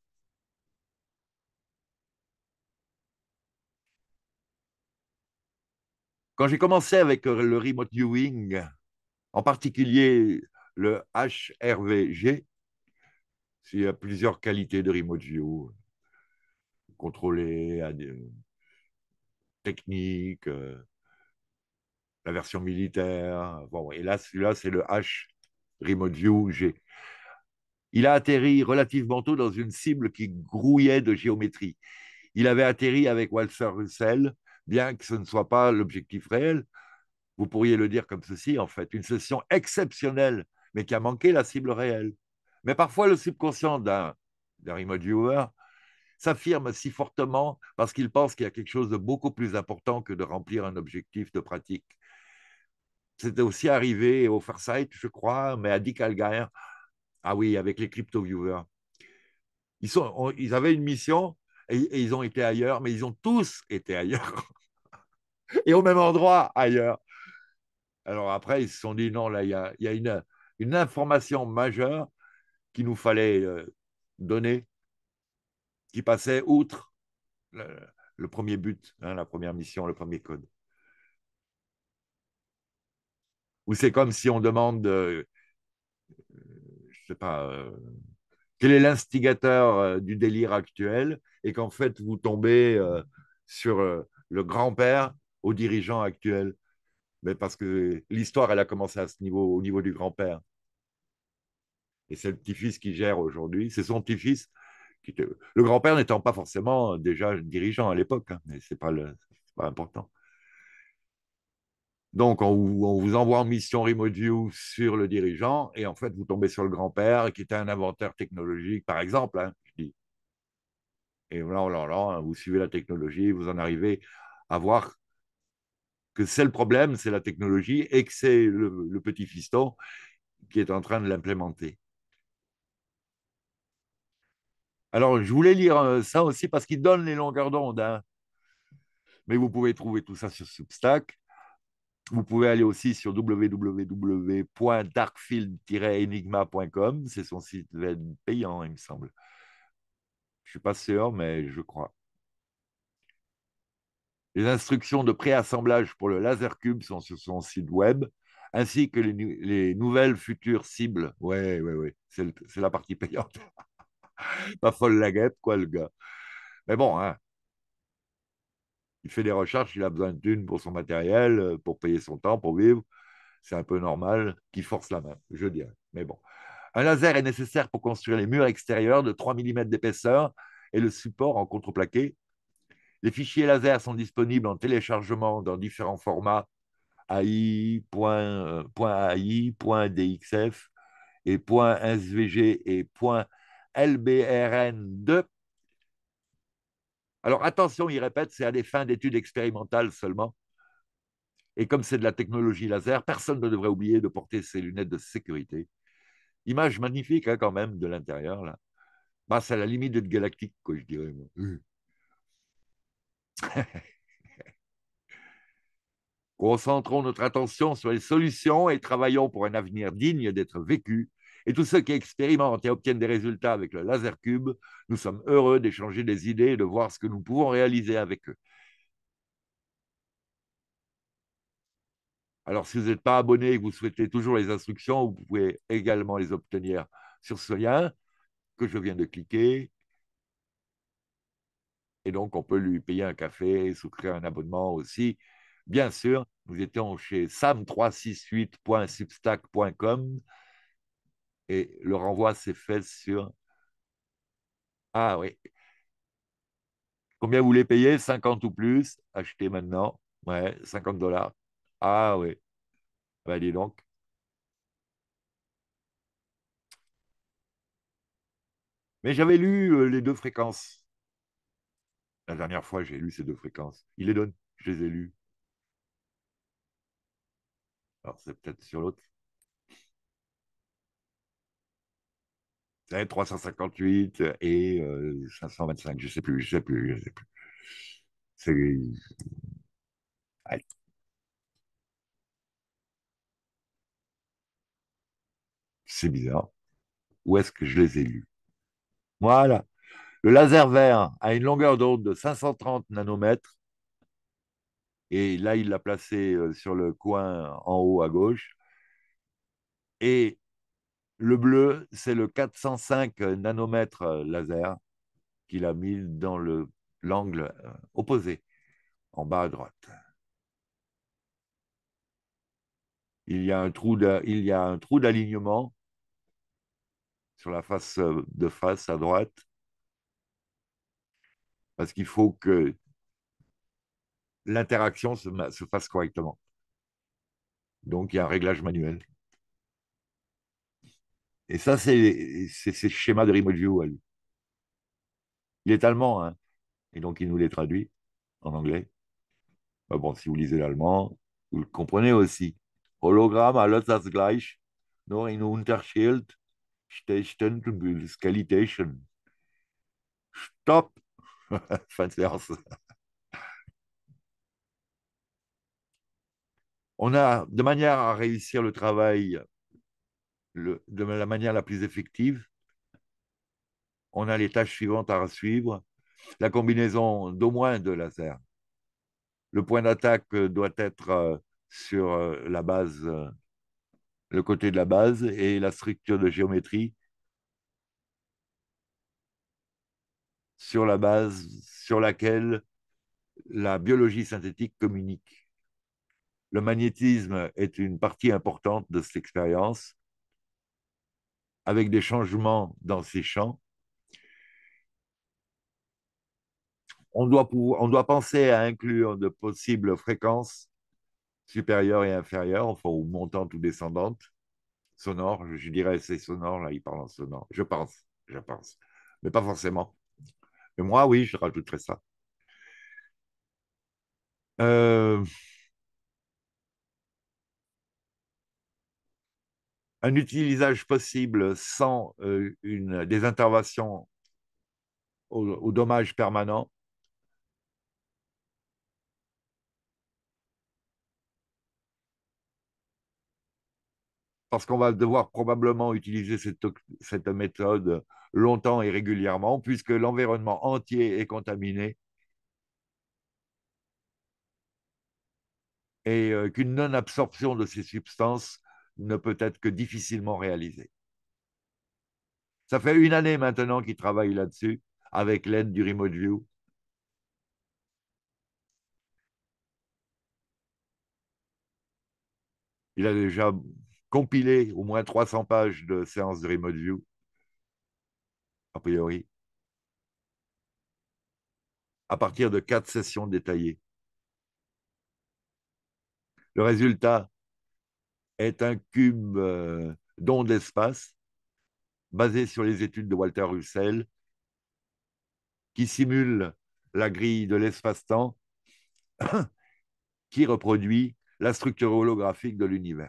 S1: Quand j'ai commencé avec le remote viewing, en particulier le H R V G, il y a plusieurs qualités de remote view, contrôler, technique, euh, la version militaire. Bon, et là, celui-là, c'est le H Remote View G. Il a atterri relativement tôt dans une cible qui grouillait de géométrie. Il avait atterri avec Walter Russell, bien que ce ne soit pas l'objectif réel. Vous pourriez le dire comme ceci, en fait, une session exceptionnelle, mais qui a manqué la cible réelle. Mais parfois, le subconscient d'un remote viewer s'affirme si fortement parce qu'il pense qu'il y a quelque chose de beaucoup plus important que de remplir un objectif de pratique. C'était aussi arrivé au Farsight, je crois, mais à Dick Algaer. Ah oui, avec les crypto-viewers. Ils, sont, on, ils avaient une mission et, et, ils ont été ailleurs, mais ils ont tous été ailleurs. Et au même endroit ailleurs. Alors après, ils se sont dit, non, là, il y a, y a une, une, information majeure qu'il nous fallait euh, donner, qui passait outre le, le premier but, hein, la première mission, le premier code. Ou c'est comme si on demande, euh, je sais pas, euh, quel est l'instigateur euh, du délire actuel et qu'en fait, vous tombez euh, sur euh, le grand-père au dirigeant actuel. Mais parce que l'histoire, elle a commencé à ce niveau, au niveau du grand-père. Et c'est le petit-fils qui gère aujourd'hui. C'est son petit-fils. Qui était... Le grand-père n'étant pas forcément déjà dirigeant à l'époque, hein, mais ce n'est pas, le... pas important. Donc, on vous, on vous envoie en mission remote view sur le dirigeant et en fait, vous tombez sur le grand-père qui était un inventeur technologique, par exemple. Hein, je dis. Et là, là, là, vous suivez la technologie, vous en arrivez à voir que c'est le problème, c'est la technologie et que c'est le, le petit fiston qui est en train de l'implémenter. Alors, je voulais lire euh, ça aussi parce qu'il donne les longueurs d'onde, hein. Mais vous pouvez trouver tout ça sur Substack. Vous pouvez aller aussi sur w w w point darkfield tiret enigma point com. C'est son site web payant, il me semble. Je ne suis pas sûr, mais je crois. Les instructions de préassemblage pour le laser cube sont sur son site web, ainsi que les, les nouvelles futures cibles. Ouais, ouais, ouais. C'est la partie payante. Pas folle la guêpe, quoi, le gars. Mais bon, hein, il fait des recherches, il a besoin de thunes pour son matériel, euh, pour payer son temps, pour vivre. C'est un peu normal qu'il force la main, je dirais. Mais bon. Un laser est nécessaire pour construire les murs extérieurs de trois millimètres d'épaisseur et le support en contreplaqué. Les fichiers laser sont disponibles en téléchargement dans différents formats A I, .ai, .dxf et .svg et L B R N deux. Alors attention, il répète, c'est à des fins d'études expérimentales seulement. Et comme c'est de la technologie laser, personne ne devrait oublier de porter ses lunettes de sécurité. Image magnifique hein, quand même de l'intérieur. Là. Bah, c'est à la limite d'être galactique, quoi, je dirais. Moi. Concentrons notre attention sur les solutions et travaillons pour un avenir digne d'être vécu. Et tous ceux qui expérimentent et obtiennent des résultats avec le laser cube, nous sommes heureux d'échanger des idées et de voir ce que nous pouvons réaliser avec eux. Alors, si vous n'êtes pas abonné et que vous souhaitez toujours les instructions, vous pouvez également les obtenir sur ce lien que je viens de cliquer. Et donc, on peut lui payer un café, souscrire un abonnement aussi. Bien sûr, nous étions chez sam trois cent soixante-huit point substack point com et le renvoi s'est fait sur... Ah oui. Combien vous voulez payer? cinquante ou plus? Achetez maintenant. Ouais, cinquante dollars. Ah oui. Ben, dis donc. Mais j'avais lu euh, les deux fréquences. La dernière fois, j'ai lu ces deux fréquences. Il les donne. Je les ai lus. Alors, c'est peut-être sur l'autre. C'est trois cent cinquante-huit et euh, cinq cent vingt-cinq. Je ne sais plus, je ne sais plus, je sais plus. C'est ouais, c'est bizarre. Où est-ce que je les ai lus? Voilà. Le laser vert a une longueur d'onde de cinq cent trente nanomètres. Et là, il l'a placé euh, sur le coin en haut à gauche. Et le bleu, c'est le quatre cent cinq nanomètres euh, laser qu'il a mis dans le, l'angle euh, opposé, en bas à droite. Il y a un trou de, il y a un trou d'alignement sur la face euh, de face à droite, parce qu'il faut que l'interaction se, se fasse correctement. Donc, il y a un réglage manuel. Et ça, c'est ces schémas de remote view à lui. Il est allemand, hein, et donc il nous les traduit en anglais. Bah bon, si vous lisez l'allemand, vous le comprenez aussi. Hologramm, alles das gleich, nur in Unterschied, Stechen, Skalitation. Stop! Fin de séance. On a, de manière à réussir le travail le, de la manière la plus effective, on a les tâches suivantes à suivre. La combinaison d'au moins deux lasers. Le point d'attaque doit être euh, sur euh, la base, euh, le côté de la base et la structure de géométrie sur la base sur laquelle la biologie synthétique communique. Le magnétisme est une partie importante de cette expérience, avec des changements dans ces champs. On doit, pouvoir, on doit penser à inclure de possibles fréquences supérieures et inférieures, enfin, ou montantes ou descendantes, sonores. Je dirais c'est sonore, là, il parle en sonore. Je pense, je pense. Mais pas forcément. Mais moi, oui, je rajouterais ça. Euh, un utilisage possible sans euh, une, des interventions au, au dommage permanent. Parce qu'on va devoir probablement utiliser cette, cette méthode longtemps et régulièrement, puisque l'environnement entier est contaminé et euh, qu'une non-absorption de ces substances ne peut être que difficilement réalisée. Ça fait une année maintenant qu'il travaille là-dessus, avec l'aide du Remote View. Il a déjà compilé au moins trois cents pages de séances de Remote View, a priori, à partir de quatre sessions détaillées. Le résultat est un cube euh, d'onde d'espace basé sur les études de Walter Russell, qui simule la grille de l'espace-temps, qui reproduit la structure holographique de l'univers.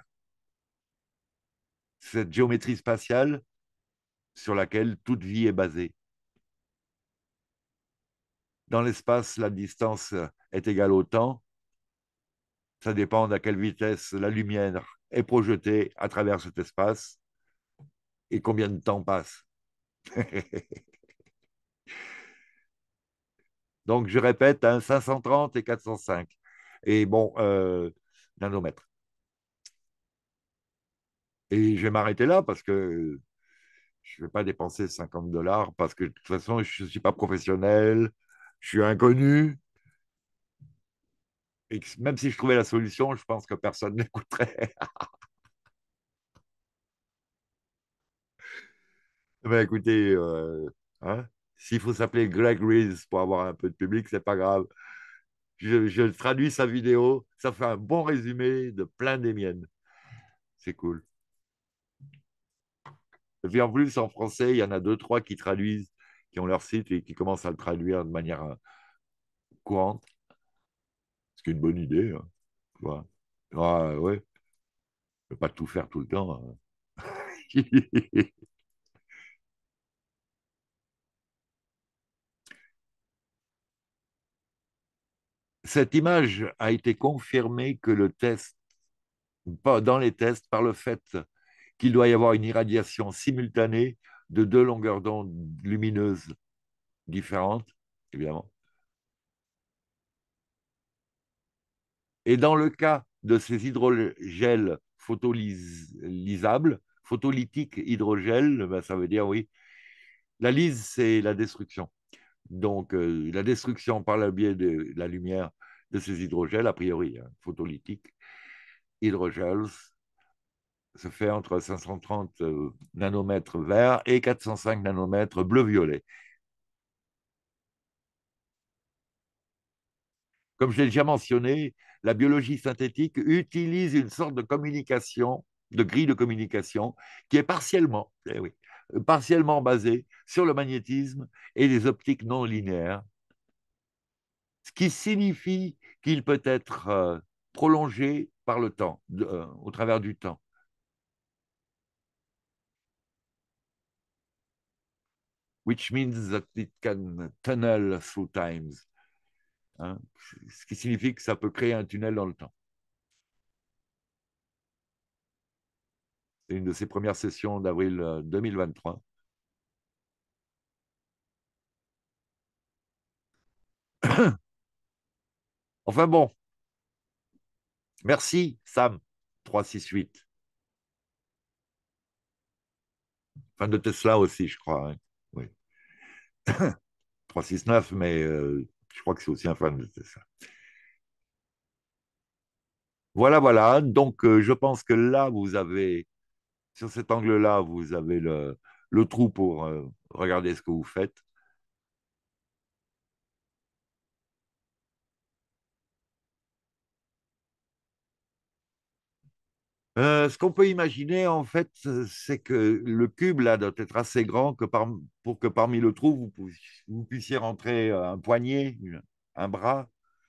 S1: Cette géométrie spatiale sur laquelle toute vie est basée. Dans l'espace, la distance est égale au temps. Ça dépend d'à quelle vitesse la lumière est projetée à travers cet espace et combien de temps passe. Donc, je répète, hein, cinq cent trente et quatre cent cinq. Et bon, euh, nanomètres. Et je vais m'arrêter là parce que je ne vais pas dépenser cinquante dollars parce que de toute façon, je ne suis pas professionnel, je suis inconnu. Et que même si je trouvais la solution, je pense que personne n'écouterait. Ben, écoutez, euh, hein, s'il faut s'appeler Greg Reese pour avoir un peu de public, c'est pas grave. Je, je traduis sa vidéo, ça fait un bon résumé de plein des miennes. C'est cool. Et puis en plus, en français, il y en a deux, trois qui traduisent, qui ont leur site et qui commencent à le traduire de manière euh, courante, ce qui est une bonne idée. Hein, tu vois. Ah, ouais, je ne peux pas tout faire tout le temps. Hein. Cette image a été confirmée que le test, pas dans les tests, par le fait qu'il doit y avoir une irradiation simultanée de deux longueurs d'onde lumineuses différentes, évidemment. Et dans le cas de ces hydrogels photolysables, photolytiques hydrogels, ben ça veut dire oui, la lyse, c'est la destruction. Donc, euh, la destruction par le biais de la lumière de ces hydrogels, a priori, hein, photolytiques, hydrogels, se fait entre cinq cent trente euh, nanomètres vert et quatre cent cinq nanomètres bleu-violet. Comme je l'ai déjà mentionné, la biologie synthétique utilise une sorte de communication, de grille de communication, qui est partiellement, eh oui, partiellement basée sur le magnétisme et les optiques non linéaires, ce qui signifie qu'il peut être euh, prolongé par le temps, de, euh, au travers du temps. Which means that it can tunnel through times. Hein, ce qui signifie que ça peut créer un tunnel dans le temps. C'est une de ces premières sessions d'avril deux mille vingt-trois. Enfin bon, merci Sam, trois cent soixante-huit. Fan de Tesla aussi, je crois. Hein. Oui. trois cent soixante-neuf, mais euh, je crois que c'est aussi un fan de Tesla. Voilà, voilà. Donc, euh, je pense que là, vous avez, sur cet angle-là, vous avez le, le trou pour euh, regarder ce que vous faites. Euh, ce qu'on peut imaginer, en fait, euh, c'est que le cube, là, doit être assez grand que par- pour que parmi le trou, vous, pu- vous puissiez rentrer euh, un poignet, une- un bras,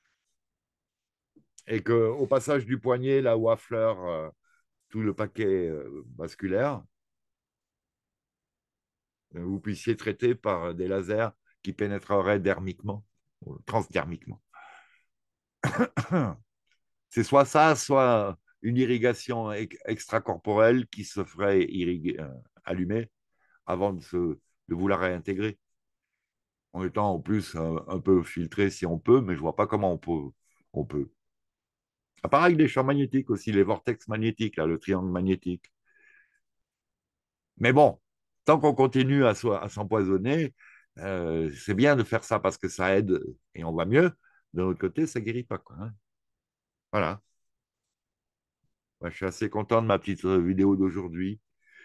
S1: et qu'au passage du poignet, là où affleure euh, tout le paquet euh, vasculaire, euh, vous puissiez traiter par des lasers qui pénétreraient dermiquement, ou transdermiquement. C'est soit ça, soit une irrigation ex- extracorporelle qui se ferait irriguer, euh, allumer avant de, se, de vous la réintégrer. En étant en plus un, un peu filtré si on peut, mais je ne vois pas comment on peut. On peut. Ah, pareil, les champs magnétiques aussi, les vortex magnétiques, là, le triangle magnétique. Mais bon, tant qu'on continue à, so- à s'empoisonner, euh, c'est bien de faire ça parce que ça aide et on va mieux. De l'autre côté, ça ne guérit pas. Quoi, hein. Voilà. Moi, je suis assez content de ma petite euh, vidéo d'aujourd'hui.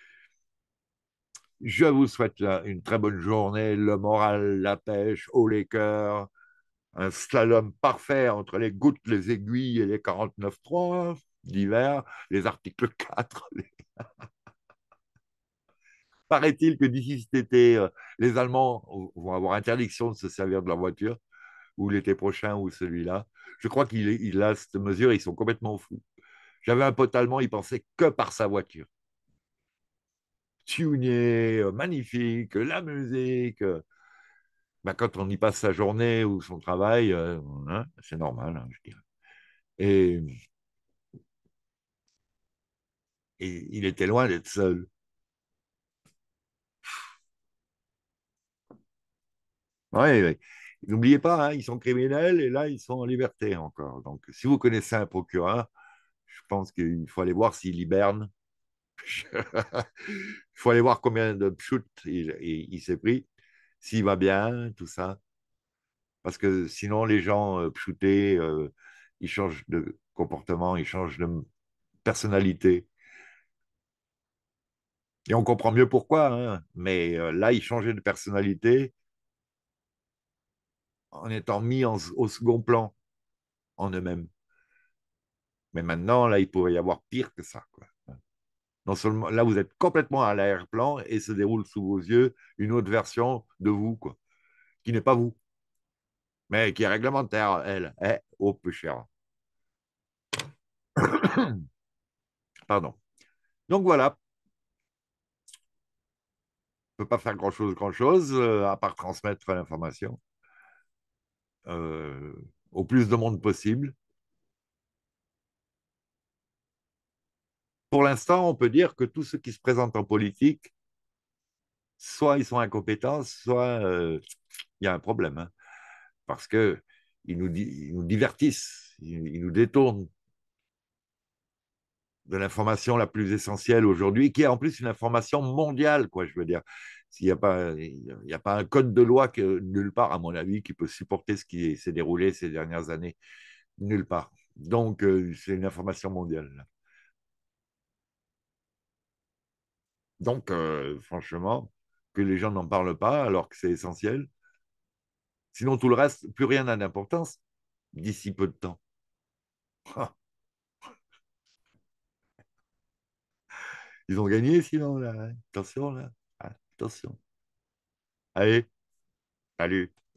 S1: Je vous souhaite là, une très bonne journée, le moral, la pêche, haut les cœurs, un slalom parfait entre les gouttes, les aiguilles et les quarante-neuf trois d'hiver, les articles quatre. paraît-il que d'ici cet été, euh, les Allemands vont avoir interdiction de se servir de leur voiture, ou l'été prochain, ou celui-là. Je crois qu'il il a cette mesure, ils sont complètement fous. J'avais un pote allemand, il pensait que par sa voiture. Tuner, euh, magnifique, la musique. euh, ben, quand on y passe sa journée ou son travail, euh, hein, c'est normal, hein, je dirais. Et, et il était loin d'être seul. Ouais, ouais. N'oubliez pas, hein, ils sont criminels et là, ils sont en liberté encore. Donc, si vous connaissez un procureur, je pense qu'il faut aller voir s'il hiberne. Il faut aller voir combien de pshoots il, il, il s'est pris, s'il va bien, tout ça. Parce que sinon, les gens euh, pshootés, euh, ils changent de comportement, ils changent de personnalité. Et on comprend mieux pourquoi, hein. Mais euh, là, ils changeaient de personnalité en étant mis en, au second plan en eux-mêmes. Mais maintenant, là, il pourrait y avoir pire que ça, quoi. Non seulement, là, vous êtes complètement à l'arrière-plan et se déroule sous vos yeux une autre version de vous, quoi, qui n'est pas vous, mais qui est réglementaire, elle. Eh, oh, peu cher. Pardon. Donc voilà, on ne peut pas faire grand-chose, grand-chose, euh, à part transmettre l'information euh, au plus de monde possible. Pour l'instant, on peut dire que tous ceux qui se présentent en politique, soit ils sont incompétents, soit euh, il y a un problème, hein, parce que ils nous, ils nous divertissent, ils, ils nous détournent de l'information la plus essentielle aujourd'hui, qui est en plus une information mondiale, quoi, je veux dire. S'il n'y a pas, il n'y a pas un code de loi que, nulle part, à mon avis, qui peut supporter ce qui s'est déroulé ces dernières années. Nulle part. Donc, euh, c'est une information mondiale. Donc, euh, franchement, que les gens n'en parlent pas alors que c'est essentiel. Sinon, tout le reste, plus rien n'a d'importance d'ici peu de temps. Ah, ils ont gagné sinon, là, hein. Attention, là. Ah, attention. Allez, salut.